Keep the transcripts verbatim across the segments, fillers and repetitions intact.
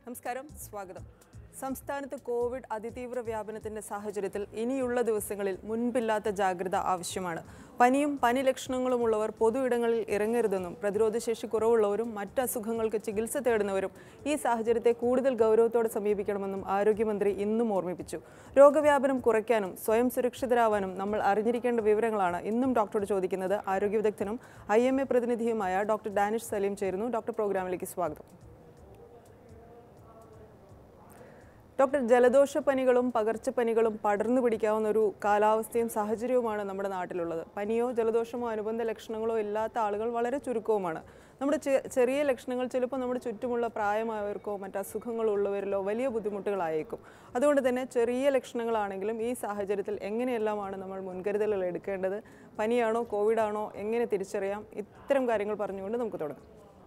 നമസ്കാരം, സ്വാഗതം. സംസ്ഥാനത്ത് കോവിഡ് അതിതീവ്ര വ്യാപനത്തിന്റെ സാഹചര്യത്തിൽ ഇനിയുള്ള ദിവസങ്ങളിൽ മുൻപില്ലാത്ത ജാഗ്രത ആവശ്യമാണ്. പനിയും പനി ലക്ഷണങ്ങളുമുള്ളവർ പൊതു ഇടങ്ങളിൽ ഇറങ്ങരുതെന്നും പ്രതിരോധശേഷി കുറവുള്ളവരും മറ്റ് അസുഖങ്ങൾക്ക് ചികിത്സ തേടുന്നവരും ഈ സാഹചര്യത്തെ കൂടുതൽ ഗൗരവത്തോടെ സമീപിക്കണമെന്നും ആരോഗ്യമന്ത്രി ഇന്നും ഓർമ്മിപ്പിച്ചു. രോഗവ്യാപനം കുറയ്ക്കാനും സ്വയം സുരക്ഷിതരാവാനും നമ്മൾ അറിഞ്ഞിരിക്കേണ്ട വിവരങ്ങളാണ് ഇന്നും ഡോക്ടറോട് ചോദിക്കുന്നത്. ആരോഗ്യ വിദഗ്ധനും ഐ എം എ പ്രതിനിധിയുമായ ഡോക്ടർ ഡാനിഷ് സലീം ചേരുന്നു. ഡോക്ടർ, പ്രോഗ്രാമിലേക്ക് സ്വാഗതം. ഡോക്ടർ, ജലദോഷപ്പനികളും പകർച്ചപ്പനികളും പടർന്നു പിടിക്കാവുന്ന ഒരു കാലാവസ്ഥയും സാഹചര്യവുമാണ് നമ്മുടെ നാട്ടിലുള്ളത്. പനിയോ ജലദോഷമോ അനുബന്ധ ലക്ഷണങ്ങളോ ഇല്ലാത്ത ആളുകൾ വളരെ ചുരുക്കവുമാണ്. നമ്മുടെ ചെറിയ ലക്ഷണങ്ങൾ ചിലപ്പോൾ നമ്മുടെ ചുറ്റുമുള്ള പ്രായമായവർക്കോ മറ്റ് അസുഖങ്ങളുള്ളവരിലോ വലിയ ബുദ്ധിമുട്ടുകളായേക്കും. അതുകൊണ്ട് തന്നെ ചെറിയ ലക്ഷണങ്ങളാണെങ്കിലും ഈ സാഹചര്യത്തിൽ എങ്ങനെയെല്ലാമാണ് നമ്മൾ മുൻകരുതലുകൾ എടുക്കേണ്ടത്? പനിയാണോ കോവിഡാണോ എങ്ങനെ തിരിച്ചറിയാം? ഇത്തരം കാര്യങ്ങൾ പറഞ്ഞുകൊണ്ട് നമുക്ക് തുടങ്ങാം.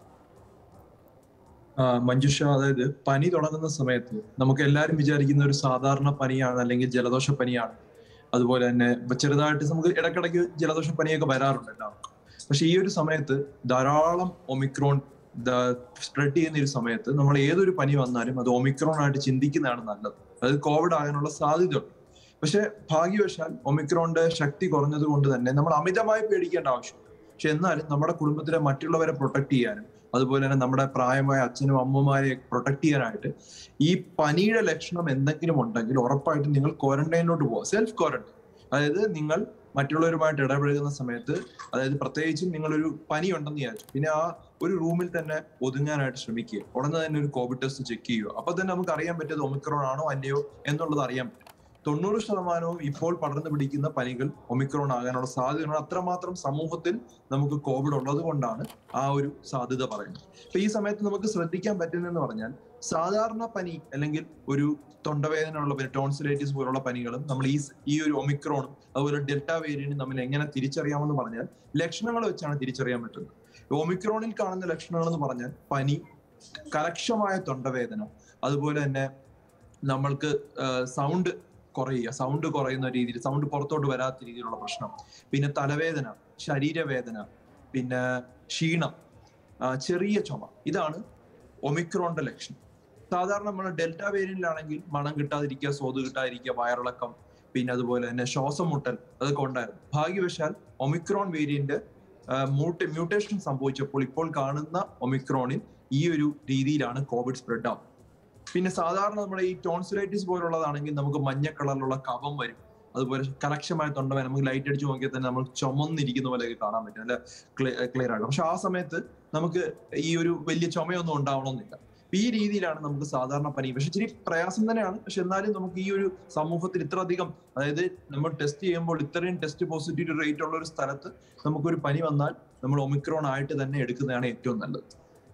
മഞ്ജുഷ, അതായത് പനി തുടങ്ങുന്ന സമയത്ത് നമുക്ക് എല്ലാവരും വിചാരിക്കുന്ന ഒരു സാധാരണ പനിയാണ്, അല്ലെങ്കിൽ ജലദോഷ പനിയാണ്. അതുപോലെ തന്നെ ചെറുതായിട്ട് നമുക്ക് ഇടയ്ക്കിടയ്ക്ക് ജലദോഷ പനിയൊക്കെ വരാറുണ്ട് എല്ലാവർക്കും. പക്ഷെ ഈ ഒരു സമയത്ത് ധാരാളം ഒമിക്രോൺ സ്പ്രെഡ് ചെയ്യുന്ന ഒരു സമയത്ത് നമ്മൾ ഏതൊരു പനി വന്നാലും അത് ഒമിക്രോൺ ആയിട്ട് ചിന്തിക്കുന്നതാണ് നല്ലത്. അതായത് കോവിഡ് ആകാനുള്ള സാധ്യതയുണ്ട്. പക്ഷെ ഭാഗ്യവശാൽ ഒമിക്രോണിന്റെ ശക്തി കുറഞ്ഞത് കൊണ്ട് തന്നെ നമ്മൾ അമിതമായി പേടിക്കേണ്ട ആവശ്യമില്ല. പക്ഷെ എന്നാലും നമ്മുടെ കുടുംബത്തിലെ മറ്റുള്ളവരെ പ്രൊട്ടക്ട് ചെയ്യാനും അതുപോലെ തന്നെ നമ്മുടെ പ്രായമായ അച്ഛനും അമ്മമാരെ പ്രൊട്ടക്ട് ചെയ്യാനായിട്ട് ഈ പനിയുടെ ലക്ഷണം എന്തെങ്കിലും ഉണ്ടെങ്കിൽ ഉറപ്പായിട്ടും നിങ്ങൾ ക്വാറന്റൈനിലോട്ട് പോവുക. സെൽഫ് ക്വാറന്റൈൻ, അതായത് നിങ്ങൾ മറ്റുള്ളവരുമായിട്ട് ഇടപഴകുന്ന സമയത്ത്, അതായത് പ്രത്യേകിച്ചും നിങ്ങളൊരു പനി ഉണ്ടെന്ന് വിചാരിച്ചു പിന്നെ ആ ഒരു റൂമിൽ തന്നെ ഒതുങ്ങാനായിട്ട് ശ്രമിക്കുക. ഉടനെ തന്നെ ഒരു കോവിഡ് ടെസ്റ്റ് ചെക്ക് ചെയ്യുക. അപ്പൊ തന്നെ നമുക്ക് അറിയാൻ പറ്റിയത് ഒമിക്രോൺ ആണോ അല്ലയോ എന്നുള്ളത് അറിയാൻ പറ്റും. തൊണ്ണൂറ് ശതമാനവും ഇപ്പോൾ പടർന്നു പിടിക്കുന്ന പനികൾ ഒമിക്രോൺ ആകാനുള്ള സാധ്യതയാണ്. അത്രമാത്രം സമൂഹത്തിൽ നമുക്ക് കോവിഡ് ഉള്ളത് കൊണ്ടാണ് ആ ഒരു സാധ്യത പറയുന്നത്. അപ്പൊ ഈ സമയത്ത് നമുക്ക് ശ്രദ്ധിക്കാൻ പറ്റുന്നതെന്ന് പറഞ്ഞാൽ, സാധാരണ പനി അല്ലെങ്കിൽ ഒരു തൊണ്ടവേദന ഉള്ള പനി, ടോൺസിലൈറ്റിസ് പോലുള്ള പനികളും നമ്മൾ ഈ ഈ ഒരു ഒമിക്രോണും അതുപോലെ ഡെൽറ്റ വേരിയന്റും തമ്മിൽ എങ്ങനെ തിരിച്ചറിയാമെന്ന് പറഞ്ഞാൽ ലക്ഷണങ്ങൾ വെച്ചാണ് തിരിച്ചറിയാൻ പറ്റുന്നത്. ഒമിക്രോണിൽ കാണുന്ന ലക്ഷണങ്ങൾ എന്ന് പറഞ്ഞാൽ പനി, കരക്ഷമായ തൊണ്ടവേദന, അതുപോലെ തന്നെ നമ്മൾക്ക് സൗണ്ട് കുറയുക, സൗണ്ട് കുറയുന്ന രീതിയിൽ, സൗണ്ട് പുറത്തോട്ട് വരാത്ത രീതിയിലുള്ള പ്രശ്നം, പിന്നെ തലവേദന, ശരീരവേദന, പിന്നെ ക്ഷീണം, ചെറിയ ചുമ. ഇതാണ് ഒമിക്രോണിന്റെ ലക്ഷണം. സാധാരണ നമ്മൾ ഡെൽറ്റ വേരിയന്റിലാണെങ്കിൽ മണം കിട്ടാതിരിക്കുക, സ്വാദ് കിട്ടാതിരിക്കുക, വയറിളക്കം, പിന്നെ അതുപോലെ തന്നെ ശ്വാസം മുട്ടൽ, അതൊക്കെ ഉണ്ടായിരുന്നു. ഭാഗ്യവശാൽ ഒമിക്രോൺ വേരിയന്റ് മ്യൂട്ടേ മ്യൂട്ടേഷൻ സംഭവിച്ചപ്പോൾ ഇപ്പോൾ കാണുന്ന ഒമിക്രോണിൽ ഈ ഒരു രീതിയിലാണ് കോവിഡ് സ്പ്രെഡ് ആവുന്നത്. പിന്നെ സാധാരണ നമ്മുടെ ഈ ടോൺസിലൈറ്റിസ് പോലുള്ളതാണെങ്കിൽ നമുക്ക് മഞ്ഞ കളറിലുള്ള കഫം വരും, അതുപോലെ കരക്ഷമായ തൊണ്ടവേദന, നമുക്ക് ലൈറ്റ് അടിച്ച് നോക്കിയാൽ തന്നെ നമ്മൾ ചുമന്നിരിക്കുന്ന പോലെയൊക്കെ കാണാൻ പറ്റും, അല്ല ക്ലിയർ ആകും. പക്ഷെ ആ സമയത്ത് നമുക്ക് ഈ ഒരു വലിയ ചുമയൊന്നും ഉണ്ടാവണമെന്നില്ല. ഈ രീതിയിലാണ് നമുക്ക് സാധാരണ പനി. പക്ഷെ ഇച്ചിരി പ്രയാസം തന്നെയാണ്. പക്ഷെ എന്നാലും നമുക്ക് ഈ ഒരു സമൂഹത്തിൽ ഇത്ര അധികം, അതായത് നമ്മൾ ടെസ്റ്റ് ചെയ്യുമ്പോൾ ഇത്രയും ടെസ്റ്റ് പോസിറ്റിവിറ്റി റേറ്റ് ഉള്ള ഒരു സ്ഥലത്ത് നമുക്കൊരു പനി വന്നാൽ നമ്മൾ ഒമിക്രോൺ ആയിട്ട് തന്നെ എടുക്കുന്നതാണ് ഏറ്റവും നല്ലത്.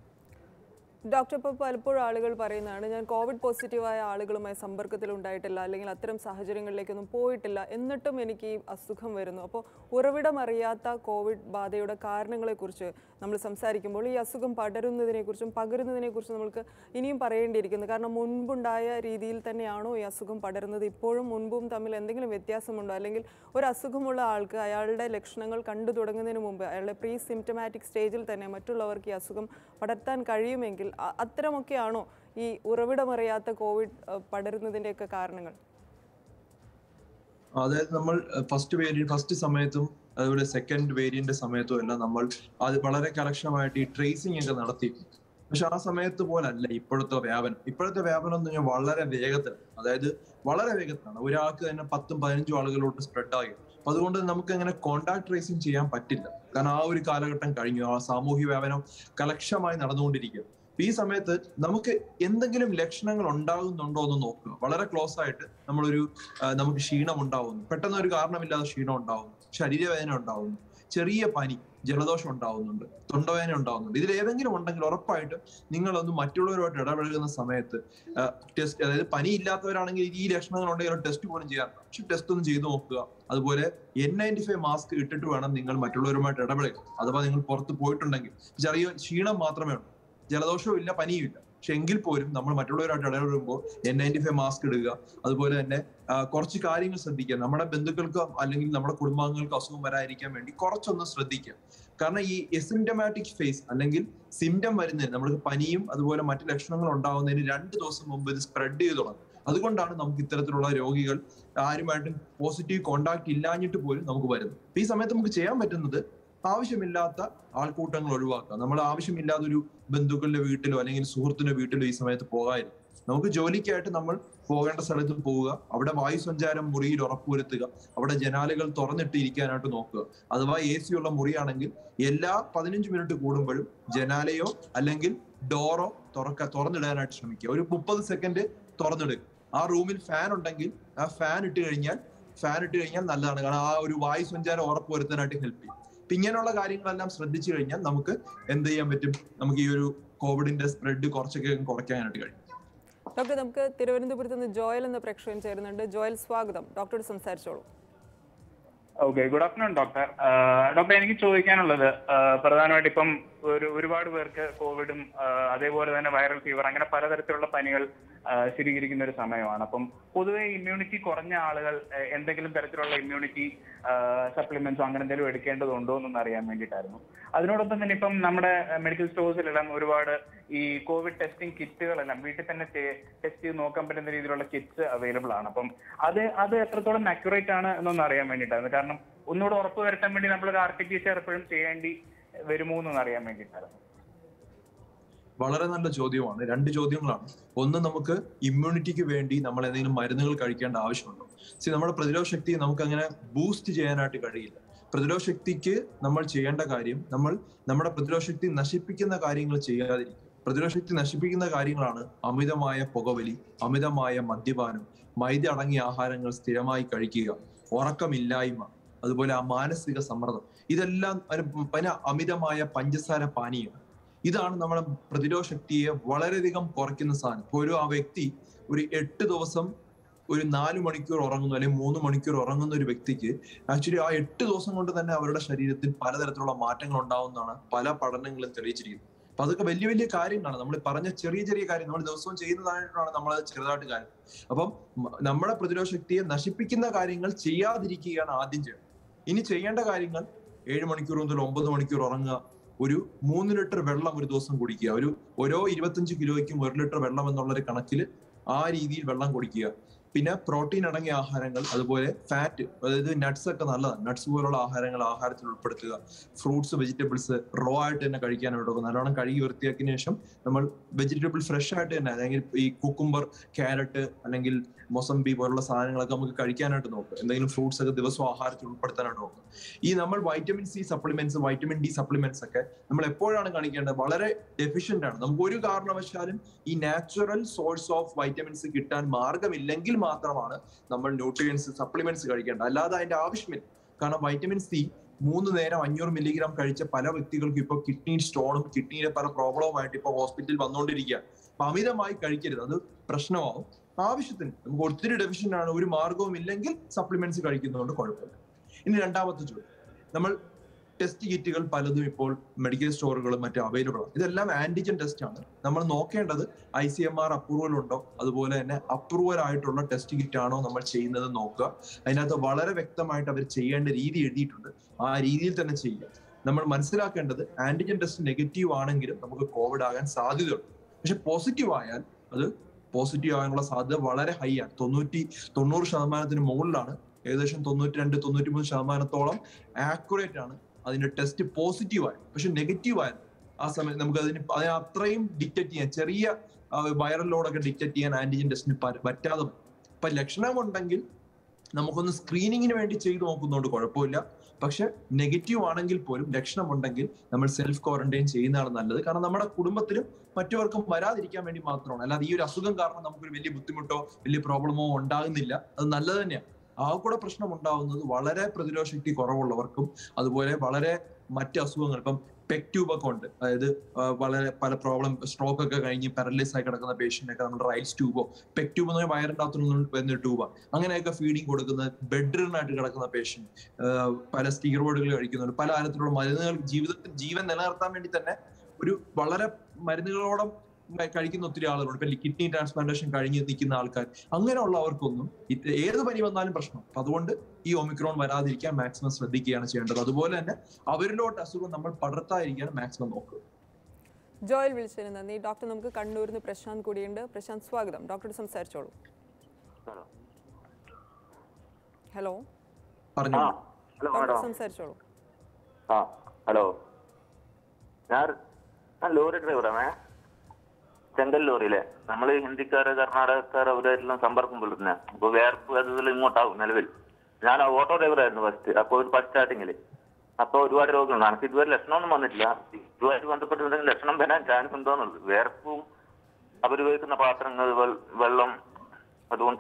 ഡോക്ടർ, ഇപ്പോൾ പലപ്പോഴും ആളുകൾ പറയുന്നതാണ്, ഞാൻ കോവിഡ് പോസിറ്റീവായ ആളുകളുമായി സമ്പർക്കത്തിൽ ഉണ്ടായിട്ടില്ല, അല്ലെങ്കിൽ അത്തരം സാഹചര്യങ്ങളിലേക്കൊന്നും പോയിട്ടില്ല, എന്നിട്ടും എനിക്ക് ഈ അസുഖം വരുന്നു. അപ്പോൾ ഉറവിടമറിയാത്ത കോവിഡ് ബാധയുടെ കാരണങ്ങളെക്കുറിച്ച് നമ്മൾ സംസാരിക്കുമ്പോൾ ഈ അസുഖം പടരുന്നതിനെക്കുറിച്ചും പകരുന്നതിനെക്കുറിച്ചും നമ്മൾക്ക് ഇനിയും പറയേണ്ടിയിരിക്കുന്നു. കാരണം മുൻപുണ്ടായ രീതിയിൽ തന്നെയാണോ ഈ അസുഖം പടരുന്നത്? ഇപ്പോഴും മുൻപും തമ്മിൽ എന്തെങ്കിലും വ്യത്യാസമുണ്ടോ? അല്ലെങ്കിൽ ഒരു അസുഖമുള്ള ആൾക്ക് അയാളുടെ ലക്ഷണങ്ങൾ കണ്ടു തുടങ്ങുന്നതിന് മുമ്പ്, അയാളുടെ പ്രീ സിംറ്റമാറ്റിക് സ്റ്റേജിൽ തന്നെ മറ്റുള്ളവർക്ക് ഈ അസുഖം പടർത്താൻ കഴിയുമെങ്കിൽ അത്തരമൊക്കെയാണോ ഈ ഉറവിടമറിയാത്ത കോവിഡ് പടരുന്നതിന്റെയൊക്കെ കാരണങ്ങൾ? അതായത് നമ്മൾ ഫസ്റ്റ് വേരിയന്റ് ഫസ്റ്റ് സമയത്തും അതുപോലെ സെക്കൻഡ് വേരിയന്റ് സമയത്തും എല്ലാം നമ്മൾ അത് വളരെ കർശനമായിട്ട് ഈ ട്രേസിംഗ് ഒക്കെ നടത്തി. പക്ഷെ ആ സമയത്ത് പോലല്ല ഇപ്പോഴത്തെ വ്യാപനം. ഇപ്പോഴത്തെ വ്യാപനം എന്ന് പറഞ്ഞാൽ വളരെ വേഗത്തിലാണ്, അതായത് വളരെ വേഗത്തിലാണ്. ഒരാൾക്ക് തന്നെ പത്തും പതിനഞ്ചും ആളുകളോട്ട് സ്പ്രെഡ് ആയി. അപ്പൊ അതുകൊണ്ട് നമുക്ക് അങ്ങനെ കോണ്ടാക്ട് ട്രേസിംഗ് ചെയ്യാൻ പറ്റില്ല. കാരണം ആ ഒരു കാലഘട്ടം കഴിഞ്ഞു. ആ സാമൂഹ്യ വ്യാപനം കലക്ഷമായി നടന്നുകൊണ്ടിരിക്കുക. ഈ സമയത്ത് നമുക്ക് എന്തെങ്കിലും ലക്ഷണങ്ങൾ ഉണ്ടാകുന്നുണ്ടോ എന്ന് നോക്കുക. വളരെ ക്ലോസ് ആയിട്ട് നമ്മളൊരു നമുക്ക് ക്ഷീണം ഉണ്ടാവുന്നു, പെട്ടെന്ന് ഒരു കാരണമില്ലാതെ ക്ഷീണം ഉണ്ടാവുന്നു, ശരീരവേദന ഉണ്ടാവുന്നു, ചെറിയ പനി, ജലദോഷം ഉണ്ടാവുന്നുണ്ട്, തൊണ്ടവേദന ഉണ്ടാവുന്നുണ്ട്. ഇതിൽ ഏതെങ്കിലും ഉണ്ടെങ്കിൽ ഉറപ്പായിട്ടും നിങ്ങളൊന്ന് മറ്റുള്ളവരുമായിട്ട് ഇടപഴകുന്ന സമയത്ത് ടെസ്റ്റ്, അതായത് പനി ഇല്ലാത്തവരാണെങ്കിൽ ഈ ലക്ഷണങ്ങൾ ഉണ്ടെങ്കിൽ ടെസ്റ്റ് പോലും ചെയ്യാറില്ല. പക്ഷെ ടെസ്റ്റ് ഒന്ന് ചെയ്ത് നോക്കുക. അതുപോലെ എൻ നയൻറ്റി ഫൈവ് മാസ്ക് ഇട്ടിട്ട് വേണം നിങ്ങൾ മറ്റുള്ളവരുമായിട്ട് ഇടപഴകുക. അഥവാ നിങ്ങൾ പുറത്ത് പോയിട്ടുണ്ടെങ്കിൽ ചെറിയ ക്ഷീണം മാത്രമേ ഉള്ളൂ, ജലദോഷവും ഇല്ല, പനിയും ഇല്ല, പക്ഷെ എങ്കിൽ പോലും നമ്മൾ മറ്റുള്ളവരായിട്ട് ഇടപെടുമ്പോൾ എൻ നയൻറ്റി ഫൈവ് മാസ്ക് ഇടുക. അതുപോലെ തന്നെ കുറച്ച് കാര്യങ്ങൾ ശ്രദ്ധിക്കുക. നമ്മുടെ ബന്ധുക്കൾക്ക് അല്ലെങ്കിൽ നമ്മുടെ കുടുംബാംഗങ്ങൾക്ക് അസുഖം വരാതിരിക്കാൻ വേണ്ടി കുറച്ചൊന്ന് ശ്രദ്ധിക്കുക. കാരണം ഈ എസിംറ്റമാറ്റിക് ഫേസ് അല്ലെങ്കിൽ സിംറ്റം വരുന്നതിന് നമ്മൾക്ക് പനിയും അതുപോലെ മറ്റു ലക്ഷണങ്ങൾ ഉണ്ടാവുന്നതിന് രണ്ട് ദിവസം മുമ്പ് ഇത് സ്പ്രെഡ് ചെയ്ത് തുടങ്ങും. അതുകൊണ്ടാണ് നമുക്ക് ഇത്തരത്തിലുള്ള രോഗികൾ ആരുമായിട്ടും പോസിറ്റീവ് കോണ്ടാക്ട് ഇല്ലാഞ്ഞിട്ട് പോലും നമുക്ക് വരുന്നത്. ഈ സമയത്ത് നമുക്ക് ചെയ്യാൻ പറ്റുന്നത് ആവശ്യമില്ലാത്ത ആൾക്കൂട്ടങ്ങൾ ഒഴിവാക്കുക. നമ്മൾ ആവശ്യമില്ലാത്ത ഒരു ബന്ധുക്കളുടെ വീട്ടിലോ അല്ലെങ്കിൽ സുഹൃത്തിന്റെ വീട്ടിലോ ഈ സമയത്ത് പോകാതിരിക്കും. നമുക്ക് ജോലിക്കായിട്ട് നമ്മൾ പോകേണ്ട സ്ഥലത്ത് പോവുക, അവിടെ വായു സഞ്ചാരം മുറിയിൽ ഉറപ്പുവരുത്തുക, അവിടെ ജനാലകൾ തുറന്നിട്ട് ഇരിക്കാനായിട്ട് നോക്കുക. അഥവാ എ സി ഉള്ള മുറിയാണെങ്കിൽ എല്ലാ പതിനഞ്ച് മിനിറ്റ് കൂടുമ്പോഴും ജനാലയോ അല്ലെങ്കിൽ ഡോറോ തുറക്ക തുറന്നിടാനായിട്ട് ശ്രമിക്കുക. ഒരു മുപ്പത് സെക്കൻഡ് തുറന്നിടുക. ആ റൂമിൽ ഫാൻ ഉണ്ടെങ്കിൽ ആ ഫാൻ ഇട്ട് കഴിഞ്ഞാൽ ഫാൻ ഇട്ട് കഴിഞ്ഞാൽ നല്ലതാണ്. കാരണം ആ ഒരു വായു സഞ്ചാരം ഉറപ്പുവരുത്താനായിട്ട് ഹെൽപ്പ് ചെയ്യും. അപ്പൊ ഇങ്ങനെയുള്ള കാര്യങ്ങളെല്ലാം ശ്രദ്ധിച്ചു കഴിഞ്ഞാൽ നമുക്ക് എന്ത് ചെയ്യാൻ പറ്റും? നമുക്ക് ഈ ഒരു കോവിഡിന്റെ സ്പ്രെഡ് കുറച്ചൊക്കെ കുറയ്ക്കാനായിട്ട് കഴിയും. ഡോക്ടർ, നമുക്ക് തിരുവനന്തപുരത്ത് നിന്ന് ജോയൽ എന്ന പ്രേക്ഷകൻ ചേരുന്നുണ്ട്. ജോയൽ, സ്വാഗതം. ഡോക്ടറോട് സംസാരിച്ചോളൂ. Okay, good afternoon doctor. Doctor, എനിക്ക് ചോദിക്കാനുള്ളത് പ്രധാനമായിട്ട് ഇപ്പം ഒരു ഒരുപാട് പേർക്ക് കോവിഡും അതേപോലെ തന്നെ വൈറൽ ഫീവർ അങ്ങനെ പലതരത്തിലുള്ള പനികൾ സ്ഥിരീകരിക്കുന്ന ഒരു സമയമാണ്. അപ്പം പൊതുവെ ഇമ്മ്യൂണിറ്റി കുറഞ്ഞ ആളുകൾ എന്തെങ്കിലും തരത്തിലുള്ള ഇമ്മ്യൂണിറ്റി സപ്ലിമെന്റ്സോ അങ്ങനെ എന്തെങ്കിലും എടുക്കേണ്ടതുണ്ടോ എന്നൊന്ന് അറിയാൻ വേണ്ടിയിട്ടായിരുന്നു. അതിനോടൊപ്പം തന്നെ ഇപ്പം നമ്മുടെ മെഡിക്കൽ സ്റ്റോഴ്സിലെല്ലാം ഒരുപാട് ഈ കോവിഡ് ടെസ്റ്റിംഗ് കിറ്റുകളെല്ലാം വീട്ടിൽ തന്നെ ടെസ്റ്റ് ചെയ്ത് നോക്കാൻ പറ്റുന്ന രീതിയിലുള്ള കിറ്റ്സ് അവൈലബിൾ ആണ്. അപ്പം അത് അത് എത്രത്തോളം അക്യുറേറ്റ് ആണ് എന്നൊന്ന് അറിയാൻ വേണ്ടിയിട്ടായിരുന്നു. കാരണം ഒന്നുകൂടെ ഉറപ്പ് വരുത്താൻ വേണ്ടി നമ്മളൊരു R T P C R എപ്പോഴും ചെയ്യേണ്ടി വരുമോ എന്നൊന്ന് അറിയാൻ വേണ്ടിയിട്ടായിരുന്നു. വളരെ നല്ല ചോദ്യമാണ്. രണ്ട് ചോദ്യങ്ങളാണ്. ഒന്ന്, നമുക്ക് ഇമ്മ്യൂണിറ്റിക്ക് വേണ്ടി നമ്മൾ എന്തെങ്കിലും മരുന്നുകൾ കഴിക്കേണ്ട ആവശ്യമുണ്ടോ? സി നമ്മുടെ പ്രതിരോധ ശക്തി നമുക്ക് അങ്ങനെ ബൂസ്റ്റ് ചെയ്യാനായിട്ട് കഴിയില്ല. പ്രതിരോധ ശക്തിക്ക് നമ്മൾ ചെയ്യേണ്ട കാര്യം, നമ്മൾ നമ്മുടെ പ്രതിരോധ ശക്തി നശിപ്പിക്കുന്ന കാര്യങ്ങൾ ചെയ്യാതിരിക്കുക. പ്രതിരോധ ശക്തി നശിപ്പിക്കുന്ന കാര്യങ്ങളാണ് അമിതമായ പുകവലി, അമിതമായ മദ്യപാനം, മൈദ അടങ്ങിയ ആഹാരങ്ങൾ സ്ഥിരമായി കഴിക്കുക, ഉറക്കമില്ലായ്മ, അതുപോലെ ആ മാനസിക സമ്മർദ്ദം, ഇതെല്ലാം പിന്നെ അമിതമായ പഞ്ചസാര പാനീയം. ഇതാണ് നമ്മുടെ പ്രതിരോധ ശക്തിയെ വളരെയധികം കുറയ്ക്കുന്ന സാധനം. ഇപ്പോൾ ഒരു ആ വ്യക്തി ഒരു എട്ട് ദിവസം ഒരു നാല് മണിക്കൂർ ഉറങ്ങുന്നു അല്ലെങ്കിൽ മൂന്ന് മണിക്കൂർ ഉറങ്ങുന്ന ഒരു വ്യക്തിക്ക് ആക്ച്വലി ആ എട്ട് ദിവസം കൊണ്ട് തന്നെ അവരുടെ ശരീരത്തിൽ പലതരത്തിലുള്ള മാറ്റങ്ങൾ ഉണ്ടാവുന്നതാണ് പല പഠനങ്ങളും തെളിയിച്ചിരിക്കുന്നത്. അപ്പൊ അതൊക്കെ വലിയ വലിയ കാര്യങ്ങളാണ്. നമ്മൾ പറഞ്ഞ ചെറിയ ചെറിയ കാര്യം നമ്മൾ ദിവസവും ചെയ്യുന്നതായിട്ടാണ് നമ്മൾ ചെറുതായിട്ട് കാര്യം. അപ്പം നമ്മുടെ പ്രതിരോധ ശക്തിയെ നശിപ്പിക്കുന്ന കാര്യങ്ങൾ ചെയ്യാതിരിക്കുകയാണ് ആദ്യം ചെയ്യേണ്ടത്. ഇനി ചെയ്യേണ്ട കാര്യങ്ങൾ ഏഴ് മണിക്കൂർ മുതൽ ഒമ്പത് മണിക്കൂർ ഉറങ്ങുക, ഒരു മൂന്ന് ലിറ്റർ വെള്ളം ഒരു ദിവസം കുടിക്കുക, ഒരു ഓരോ ഇരുപത്തഞ്ച് കിലോയ്ക്കും ഒരു ലിറ്റർ വെള്ളം എന്നുള്ളൊരു കണക്കിൽ ആ രീതിയിൽ വെള്ളം കുടിക്കുക. പിന്നെ പ്രോട്ടീൻ അടങ്ങിയ ആഹാരങ്ങൾ, അതുപോലെ ഫാറ്റ്, അതായത് നട്ട്സ് ഒക്കെ നല്ലതാണ്. നട്ട്സ് പോലുള്ള ആഹാരങ്ങൾ ആഹാരത്തിൽ ഉൾപ്പെടുത്തുക. ഫ്രൂട്ട്സ്, വെജിറ്റബിൾസ് റോ ആയിട്ട് തന്നെ കഴിക്കാനായിട്ട് നോക്കുക. നല്ലോണം കഴുകി വൃത്തിയാക്കിയതിനു ശേഷം നമ്മൾ വെജിറ്റബിൾ ഫ്രഷ് ആയിട്ട് തന്നെ, അല്ലെങ്കിൽ ഈ കുക്കുംബർ, ക്യാരറ്റ് അല്ലെങ്കിൽ മൊസംബി പോലുള്ള സാധനങ്ങളൊക്കെ നമുക്ക് കഴിക്കാനായിട്ട് നോക്കുക. എന്തെങ്കിലും ഫ്രൂട്ട്സ് ഒക്കെ ദിവസവും ആഹാരത്തിൽ ഉൾപ്പെടുത്താനായിട്ട് നോക്കുക. ഈ നമ്മൾ vitamin C supplements, vitamin D supplements ഒക്കെ നമ്മൾ എപ്പോഴാണ് കാണിക്കേണ്ടത്? വളരെ ഡെഫിഷ്യന്റ് ആണ്. നമുക്ക് ഒരു കാരണവശാലും ഈ നാച്ചുറൽ സോഴ്സ് ഓഫ് വൈറ്റമിൻസ് കിട്ടാൻ മാർഗമില്ലെങ്കിൽ മാത്രമാണ് നമ്മൾ ന്യൂട്രിയൻസ് സപ്ലിമെന്റ്സ് കഴിക്കേണ്ടത്. അല്ലാതെ അതിന്റെ ആവശ്യമില്ല. കാരണം വൈറ്റമിൻ സി മൂന്ന് നേരം അഞ്ഞൂറ് മില്ലിഗ്രാം കഴിച്ച പല വ്യക്തികൾക്കും ഇപ്പൊ കിഡ്നി സ്റ്റോണും കിഡ്നിയുടെ പല പ്രോബ്ലവുമായിട്ട് ഇപ്പൊ ഹോസ്പിറ്റലിൽ വന്നുകൊണ്ടിരിക്കുകയാണ്. അപ്പൊ അമിതമായി കഴിക്കരുത്, അത് പ്രശ്നമാവും. ആവശ്യത്തിന് നമുക്ക് ഒത്തിരി ഡെഫിഷ്യന്റ് ആണ്, ഒരു മാർഗവും ഇല്ലെങ്കിൽ സപ്ലിമെന്റ്സ് കഴിക്കുന്നതുകൊണ്ട് കുഴപ്പമില്ല. ഇനി രണ്ടാമത്തെ ചോദ്യം, നമ്മൾ ടെസ്റ്റ് കിറ്റുകൾ പലതും ഇപ്പോൾ മെഡിക്കൽ സ്റ്റോറുകളും മറ്റും അവൈലബിൾ ആണ്. ഇതെല്ലാം ആന്റിജൻ ടെസ്റ്റ് ആണ്. നമ്മൾ നോക്കേണ്ടത് I C M R approval ഉണ്ടോ, അതുപോലെ തന്നെ അപ്രൂവൽ ആയിട്ടുള്ള ടെസ്റ്റ് കിറ്റ് ആണോ നമ്മൾ ചെയ്യുന്നത് നോക്കുക. അതിനകത്ത് വളരെ വ്യക്തമായിട്ട് അവർ ചെയ്യേണ്ട രീതി എഴുതിയിട്ടുണ്ട്. ആ രീതിയിൽ തന്നെ ചെയ്യുക. നമ്മൾ മനസ്സിലാക്കേണ്ടത് ആന്റിജൻ ടെസ്റ്റ് നെഗറ്റീവ് ആണെങ്കിലും നമുക്ക് കോവിഡ് ആകാൻ സാധ്യതയുണ്ട്. പക്ഷെ പോസിറ്റീവ് ആയാൽ അത് പോസിറ്റീവ് ആകാനുള്ള സാധ്യത വളരെ ഹൈ ആണ്. തൊണ്ണൂറ്റി തൊണ്ണൂറ് ശതമാനത്തിന് മുകളിലാണ്. ഏകദേശം തൊണ്ണൂറ്റി രണ്ട് തൊണ്ണൂറ്റി മൂന്ന് ശതമാനത്തോളം ആക്യുറേറ്റ് ആണ് അതിന്റെ ടെസ്റ്റ് പോസിറ്റീവ് ആയി. പക്ഷെ നെഗറ്റീവ് ആയാലും ആ സമയത്ത് നമുക്ക് അതിന് അതിന് അത്രയും ഡിറ്റക്ട് ചെയ്യാൻ, ചെറിയ വൈറൽ ലോഡൊക്കെ ഡിറ്റക്ട് ചെയ്യാൻ ആന്റിജൻ ടെസ്റ്റിന് പറ്റാതെ. അപ്പൊ ലക്ഷണമുണ്ടെങ്കിൽ നമുക്കൊന്ന് സ്ക്രീനിങ്ങിന് വേണ്ടി ചെയ്തു നോക്കുന്നതുകൊണ്ട് കുഴപ്പമില്ല. പക്ഷെ നെഗറ്റീവ് ആണെങ്കിൽ പോലും ലക്ഷണമുണ്ടെങ്കിൽ നമ്മൾ സെൽഫ് ക്വാറന്റൈൻ ചെയ്യുന്നതാണ് നല്ലത്. കാരണം നമ്മുടെ കുടുംബത്തിലും മറ്റവർക്കും വരാതിരിക്കാൻ വേണ്ടി മാത്രമാണ്. അല്ലാതെ ഈ ഒരു അസുഖം കാരണം നമുക്കൊരു വലിയ ബുദ്ധിമുട്ടോ വലിയ പ്രോബ്ലമോ ഉണ്ടാകുന്നില്ല. അത് നല്ലത് തന്നെയാണ്. ആ കൂടെ പ്രശ്നം ഉണ്ടാവുന്നത് വളരെ പ്രതിരോധ ശക്തി കുറവുള്ളവർക്കും അതുപോലെ വളരെ മറ്റ് അസുഖങ്ങൾ, ഇപ്പം പെക് ട്യൂബ് ഒക്കെ ഉണ്ട്. അതായത് വളരെ പല പ്രോബ്ലം, സ്ട്രോക്ക് ഒക്കെ കഴിഞ്ഞ് പാരലൈസ് ആയി കിടക്കുന്ന പേഷ്യന്റൊക്കെ നമ്മൾ റൈൽസ് ട്യൂബോ, പെക് ട്യൂബ് എന്ന് പറഞ്ഞാൽ വയറിന്റെ അകത്തുനിന്ന് വരുന്ന ട്യൂബാണ്. അങ്ങനെയൊക്കെ ഫീഡിങ് കൊടുക്കുന്ന ബെഡ് റിഡനായിട്ട് കിടക്കുന്ന പേഷ്യന്റ്, പല സ്റ്റീറോയിഡുകൾ കഴിക്കുന്നുണ്ട്, പല തരത്തിലുള്ള മരുന്നുകൾ ജീവിതത്തിൽ ജീവൻ നിലനിർത്താൻ വേണ്ടി തന്നെ ഒരു വളരെ മരുന്നുകളോളം കഴിക്കുന്ന ഒത്തിരി ആളുകളുണ്ട്. ഇപ്പൊ കിഡ്നി ട്രാൻസ്പ്ലാന്റേഷൻ കഴിഞ്ഞ് നിൽക്കുന്ന ആൾക്കാർ, അങ്ങനെയുള്ളവർക്കൊന്നും ഏത് പനി വന്നാലും പ്രശ്നം. അപ്പൊ അതുകൊണ്ട് ഈ ഒമിക്രോൺ വരാതിരിക്കാൻ മാക്സിമം ശ്രദ്ധിക്കുകയാണ് ചെയ്യേണ്ടത്. അതുപോലെ തന്നെ അവരിലോട്ട് അസുഖം നമ്മൾ പടർത്താതിരിക്കാൻ മാക്സിമം നോക്കുക. ജോയൽ വിളിച്ചതിന് നന്ദി. ഡോക്ടർ, നമുക്ക് കണ്ണൂരിൽ നിന്ന് പ്രശാന്ത് കൂടിയുണ്ട്. പ്രശാന്ത്, സ്വാഗതം. ഡോക്ടർ സംസാരിച്ചോളൂ. ഹലോ പറഞ്ഞു ഡോക്ടർ സംസാരിച്ചോളൂ. ഹലോ, ഞാൻ ലോറി ഡ്രൈവറാണ്. ചെങ്കൽ ലോറിയിലെ നമ്മള് ഹിന്ദിക്കാര് കർണാടകക്കാർ അവരായിട്ടുള്ള സമ്പർക്കം പുലർത്തുന്ന അപ്പൊ വേർപ്പ് അതിൽ ഇങ്ങോട്ടാവും നിലവിൽ. ഞാൻ ഓട്ടോ ഡ്രൈവറായിരുന്നു ഫസ്റ്റ്. അപ്പൊ ഒരു ഫസ്റ്റ് സ്റ്റാർട്ടിങ്ങില് അപ്പൊ ഒരുപാട് രോഗങ്ങളുണ്ട്. എനിക്ക് ഇതുവരെ ലക്ഷണമൊന്നും വന്നിട്ടില്ല. ഇതുമായിട്ട് ബന്ധപ്പെട്ടിട്ടുണ്ടെങ്കിൽ ലക്ഷണം വരാൻ ചാൻസ് ഉണ്ടോന്നുള്ളത്. വേർപ്പും അവരുപയോഗിക്കുന്ന പാത്രങ്ങൾ, വെള്ളം, അതുകൊണ്ട്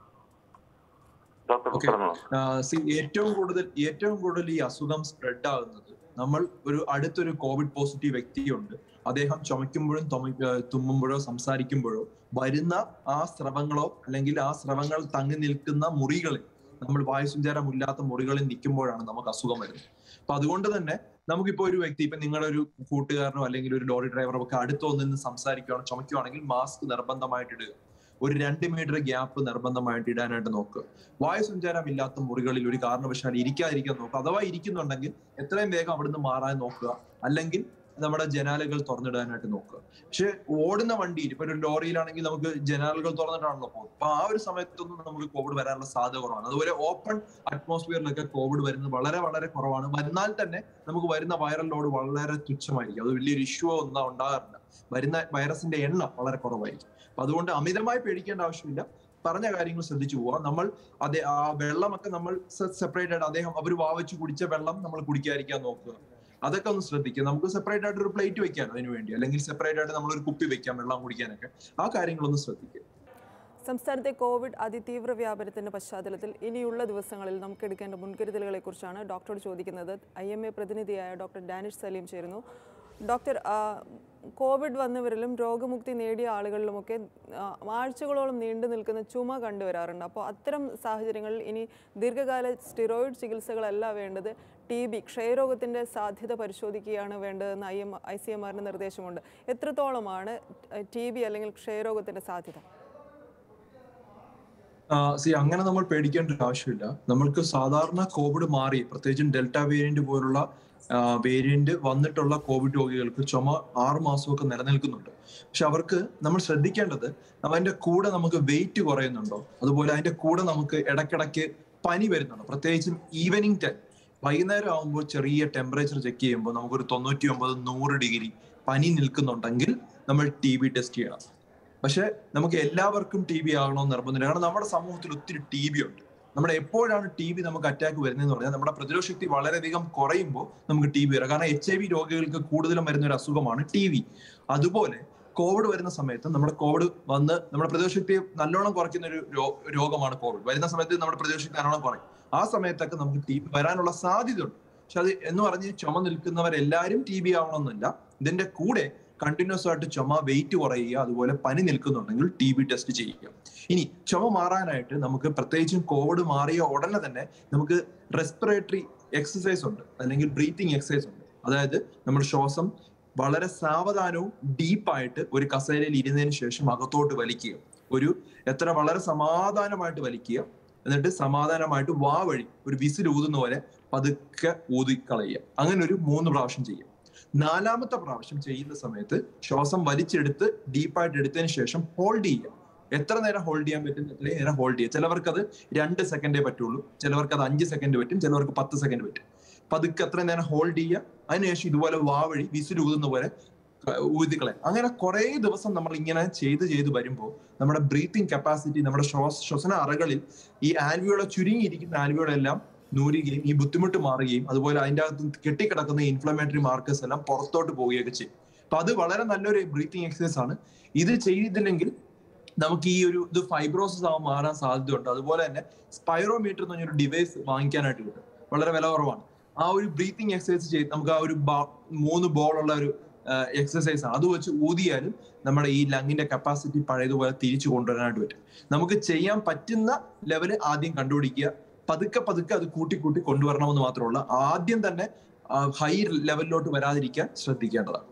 ഏറ്റവും കൂടുതൽ ഏറ്റവും കൂടുതൽ ഈ അസുഖം സ്പ്രെഡ് ആകുന്നത് നമ്മൾ ഒരു അടുത്തൊരു കോവിഡ് പോസിറ്റീവ് വ്യക്തിയുണ്ട്, അദ്ദേഹം ചുമയ്ക്കുമ്പോഴും തുമ്മുമ്പോഴോ സംസാരിക്കുമ്പോഴോ വരുന്ന ആ സ്രവങ്ങളോ അല്ലെങ്കിൽ ആ സ്രവങ്ങൾ തങ്ങി നിൽക്കുന്ന മുറികളിൽ, നമ്മൾ വായുസഞ്ചാരം ഇല്ലാത്ത മുറികളിൽ നിൽക്കുമ്പോഴാണ് നമുക്ക് അസുഖം വരുന്നത്. അപ്പൊ അതുകൊണ്ട് തന്നെ നമുക്കിപ്പോ ഒരു വ്യക്തി, ഇപ്പൊ നിങ്ങളുടെ ഒരു കൂട്ടുകാരനോ അല്ലെങ്കിൽ ഒരു ലോറി ഡ്രൈവറോ ഒക്കെ അടുത്ത് വന്നിരുന്ന് സംസാരിക്കുകയാണോ ചുമയ്ക്കുകയാണെങ്കിൽ മാസ്ക് നിർബന്ധമായിട്ട് ഇടുക. ഒരു രണ്ട് മീറ്റർ ഗ്യാപ്പ് നിർബന്ധമായിട്ട് ഇടാനായിട്ട് നോക്കുക. വായുസഞ്ചാരം ഇല്ലാത്ത മുറികളിൽ ഒരു കാരണവശാൽ ഇരിക്കാതിരിക്കാൻ നോക്കുക. അഥവാ ഇരിക്കുന്നുണ്ടെങ്കിൽ എത്രയും വേഗം അവിടുന്ന് മാറാൻ നോക്കുക. അല്ലെങ്കിൽ നമ്മുടെ ജനാലകൾ തുറന്നിടാനായിട്ട് നോക്കുക. പക്ഷെ ഓടുന്ന വണ്ടിയിൽ, ഇപ്പൊ ഒരു ലോറിയിലാണെങ്കിൽ നമുക്ക് ജനാലകൾ തുറന്നിട്ടാണല്ലോ പോകുന്നത്. അപ്പൊ ആ ഒരു സമയത്തൊന്നും നമുക്ക് കോവിഡ് വരാനുള്ള സാധ്യത കുറവാണ്. അതുപോലെ ഓപ്പൺ അറ്റ്മോസ്ഫിയറിലൊക്കെ കോവിഡ് വരുന്നത് വളരെ വളരെ കുറവാണ്. വന്നാൽ തന്നെ നമുക്ക് വരുന്ന വൈറൽ ലോഡ് വളരെ തുച്ഛമായിരിക്കും. അത് വലിയൊരു ഇഷ്യൂ ഒന്നും ഉണ്ടാകാറില്ല. വരുന്ന വൈറസിന്റെ എണ്ണം വളരെ കുറവായിരിക്കും. അപ്പൊ അതുകൊണ്ട് അമിതമായി പേടിക്കേണ്ട ആവശ്യമില്ല. പറഞ്ഞ കാര്യങ്ങൾ ശ്രദ്ധിച്ചു പോവാ. നമ്മൾ അതെ ആ വെള്ളമൊക്കെ നമ്മൾ സെപ്പറേറ്റ് ആയിട്ട്, അദ്ദേഹം അവർ വാവച്ച് കുടിച്ച വെള്ളം നമ്മൾ കുടിക്കാതിരിക്കാൻ നോക്കുക. അതൊക്കെ ഒന്ന് ശ്രദ്ധിക്കുക. നമുക്ക് സെപ്പറേറ്റ് ആയിട്ട് ഒരു പ്ലേറ്റ് വെക്കാം അതിന് വേണ്ടി, അല്ലെങ്കിൽ സെപ്പറേറ്റ് ആയിട്ട് നമ്മൾ ഒരു കുപ്പി വെക്കാം വെള്ളം കുടിക്കാനൊക്കെ. ആ കാര്യങ്ങളൊന്ന് ശ്രദ്ധിക്കുക. സംസ്ഥാനത്തെ കോവിഡ് അതിതീവ്ര വ്യാപനത്തിന്റെ പശ്ചാത്തലത്തിൽ ഇനിയുള്ള ദിവസങ്ങളിൽ നമുക്ക് എടുക്കേണ്ട മുൻകരുതലുകളെ കുറിച്ചാണ് ഡോക്ടറോട് ചോദിക്കുന്നത്. ഐ എം എ പ്രതിനിധിയായ ഡോക്ടർ ഡാനിഷ് സലീം ചേരുന്നു. ഡോക്ടർ, കോവിഡ് വന്നവരിലും രോഗമുക്തി നേടിയ ആളുകളിലുമൊക്കെ ആഴ്ചകളോളം നീണ്ടു നിൽക്കുന്ന ചുമ കണ്ടുവരാറുണ്ട്. അപ്പോൾ അത്തരം സാഹചര്യങ്ങളിൽ ഇനി ദീർഘകാല സ്റ്റിറോയിഡ് ചികിത്സകളല്ല വേണ്ടത്, ടി ബി ക്ഷയരോഗത്തിൻ്റെ സാധ്യത പരിശോധിക്കുകയാണ് വേണ്ടതെന്ന് ഐ എം ഐ സി എം ആറിൻ്റെ നിർദ്ദേശമുണ്ട്. എത്രത്തോളമാണ് ടി ബി അല്ലെങ്കിൽ ക്ഷയരോഗത്തിൻ്റെ സാധ്യത? സി അങ്ങനെ നമ്മൾ പേടിക്കേണ്ട ഒരു ആവശ്യമില്ല. നമ്മൾക്ക് സാധാരണ കോവിഡ് മാറി, പ്രത്യേകിച്ചും ഡെൽറ്റ വേരിയന്റ് പോലുള്ള വേരിയന്റ് വന്നിട്ടുള്ള കോവിഡ് രോഗികൾക്ക് ചുമ ആറു മാസമൊക്കെ നിലനിൽക്കുന്നുണ്ട്. പക്ഷെ അവർക്ക് നമ്മൾ ശ്രദ്ധിക്കേണ്ടത് അതിന്റെ കൂടെ നമുക്ക് വെയിറ്റ് കുറയുന്നുണ്ടോ, അതുപോലെ അതിന്റെ കൂടെ നമുക്ക് ഇടയ്ക്കിടയ്ക്ക് പനി വരുന്നുണ്ടോ. പ്രത്യേകിച്ചും ഈവനിങ് ടൈം, വൈകുന്നേരം ആകുമ്പോൾ ചെറിയ ടെമ്പറേച്ചർ ചെക്ക് ചെയ്യുമ്പോൾ നമുക്കൊരു തൊണ്ണൂറ്റി ഒമ്പത് നൂറ് ഡിഗ്രി പനി നിൽക്കുന്നുണ്ടെങ്കിൽ നമ്മൾ ടി ബി ടെസ്റ്റ് ചെയ്യണം. പക്ഷെ നമുക്ക് എല്ലാവർക്കും ടി ബി ആകണമെന്ന് നിർബന്ധമില്ല. കാരണം നമ്മുടെ സമൂഹത്തിൽ ഒത്തിരി ടി ബി ഉണ്ട്. നമ്മുടെ എപ്പോഴാണ് ടി ബി നമുക്ക് അറ്റാക്ക് വരുന്നതെന്ന് പറഞ്ഞാൽ നമ്മുടെ പ്രതിരോധ ശക്തി വളരെയധികം കുറയുമ്പോൾ നമുക്ക് ടി ബി വരാം. കാരണം എച്ച് ഐ വി രോഗികൾക്ക് കൂടുതലും വരുന്ന ഒരു അസുഖമാണ് ടി ബി. അതുപോലെ കോവിഡ് വരുന്ന സമയത്ത് നമ്മുടെ കോവിഡ് വന്ന് നമ്മുടെ പ്രതിരോധ ശക്തി നല്ലോണം കുറയ്ക്കുന്ന ഒരു രോഗമാണ് കോവിഡ്. വരുന്ന സമയത്ത് നമ്മുടെ പ്രതിരോധ ശക്തി നല്ലോണം കുറയും. ആ സമയത്തൊക്കെ നമുക്ക് ടി ബി വരാനുള്ള സാധ്യതയുണ്ട്. പക്ഷെ അത് എന്ന് പറഞ്ഞ് ചുമ നിൽക്കുന്നവരെല്ലാവരും ടി ബി ആവണമെന്നില്ല. ഇതിന്റെ കൂടെ കണ്ടിന്യൂസ് ആയിട്ട് ചുമ, വെയിറ്റ് കുറയുക, അതുപോലെ പനി നിൽക്കുന്നുണ്ടെങ്കിൽ ടി ബി ടെസ്റ്റ് ചെയ്യുക. ഇനി ചുമ മാറാനായിട്ട് നമുക്ക് പ്രത്യേകിച്ചും കോവിഡ് മാറിയ ഉടനെ തന്നെ നമുക്ക് റെസ്പിറേറ്ററി എക്സസൈസ് ഉണ്ട്, അല്ലെങ്കിൽ ബ്രീത്തിങ് എക്സസൈസ് ഉണ്ട്. അതായത് നമ്മൾ ശ്വാസം വളരെ സാവധാനവും ഡീപ്പായിട്ട് ഒരു കസേരയിൽ ഇരുന്നതിന് ശേഷം അകത്തോട്ട് വലിക്കുക. ഒരു എത്ര വളരെ സമാധാനമായിട്ട് വലിക്കുക. എന്നിട്ട് സമാധാനമായിട്ട് വാ വഴി ഒരു വിസിൽ ഊതുന്ന പോലെ പതുക്കെ ഊതിക്കളയുക. അങ്ങനെ ഒരു മൂന്ന് പ്രാവശ്യം ചെയ്യുക. നാലാമത്തെ പ്രാവശ്യം ചെയ്യുന്ന സമയത്ത് ശ്വാസം വലിച്ചെടുത്ത് ഡീപ്പായിട്ട് എടുത്തതിന് ശേഷം ഹോൾഡ് ചെയ്യുക. എത്ര നേരം ഹോൾഡ് ചെയ്യാൻ പറ്റും അത്രയും നേരം ഹോൾഡ് ചെയ്യുക. ചിലവർക്ക് അത് രണ്ട് സെക്കൻഡേ പറ്റുള്ളൂ, ചിലവർക്ക് അത് അഞ്ച് സെക്കൻഡ് പറ്റും, ചിലവർക്ക് പത്ത് സെക്കൻഡ് പറ്റും. പതുക്കെ അത്ര നേരം ഹോൾഡ് ചെയ്യുക. അതിനുശേഷം ഇതുപോലെ വാ വഴി വിസിൽ ഊതുന്ന പോലെ ഊതിക്കളെ. അങ്ങനെ കുറെ ദിവസം നമ്മൾ ഇങ്ങനെ ചെയ്ത് ചെയ്ത് വരുമ്പോൾ നമ്മുടെ ബ്രീത്തിങ് കപ്പാസിറ്റി, നമ്മുടെ ശ്വാസ ശ്വസന അറകളിൽ ഈ ആൽവിയോള ചുരുങ്ങിയിരിക്കുന്ന ആൽവിയോളെല്ലാം നൂരുകയും ഈ ബുദ്ധിമുട്ട് മാറുകയും അതുപോലെ അതിൻ്റെ അകത്ത് കെട്ടിക്കിടക്കുന്ന ഇൻഫ്ലമേറ്ററി മാർക്കേഴ്സ് എല്ലാം പുറത്തോട്ട് പോവുകയൊക്കെ ചെയ്യും. അപ്പൊ അത് വളരെ നല്ലൊരു ബ്രീത്തിങ് എക്സസൈസ് ആണ്. ഇത് ചെയ്തില്ലെങ്കിൽ നമുക്ക് ഈ ഒരു ഇത് ഫൈബ്രോസിസ് ആവാൻ മാറാൻ സാധ്യതയുണ്ട്. അതുപോലെ തന്നെ സ്പൈറോമീറ്റർ എന്ന് പറഞ്ഞൊരു ഡിവൈസ് വാങ്ങിക്കാനായിട്ട് കിട്ടും, വളരെ വില കുറവാണ്. ആ ഒരു ബ്രീത്തിങ് എക്സസൈസ് ചെയ്ത് നമുക്ക് ആ ഒരു മൂന്ന് ബോളുള്ള ഒരു എക്സസൈസ് ആണ്. അത് വെച്ച് ഊതിയാലും നമ്മുടെ ഈ ലങ്ങിന്റെ കപ്പാസിറ്റി പഴയതുപോലെ തിരിച്ചു കൊണ്ടുവരാനായിട്ട് പറ്റും. നമുക്ക് ചെയ്യാൻ പറ്റുന്ന ലെവല് ആദ്യം കണ്ടുപിടിക്കുക, പതുക്കെ പതുക്കെ അത് കൂട്ടി കൂട്ടി കൊണ്ടുവരണമെന്ന് മാത്രമല്ല, ആദ്യം തന്നെ ഹൈ ലെവലിലോട്ട് വരാതിരിക്കാൻ ശ്രദ്ധിക്കേണ്ടതാണ്.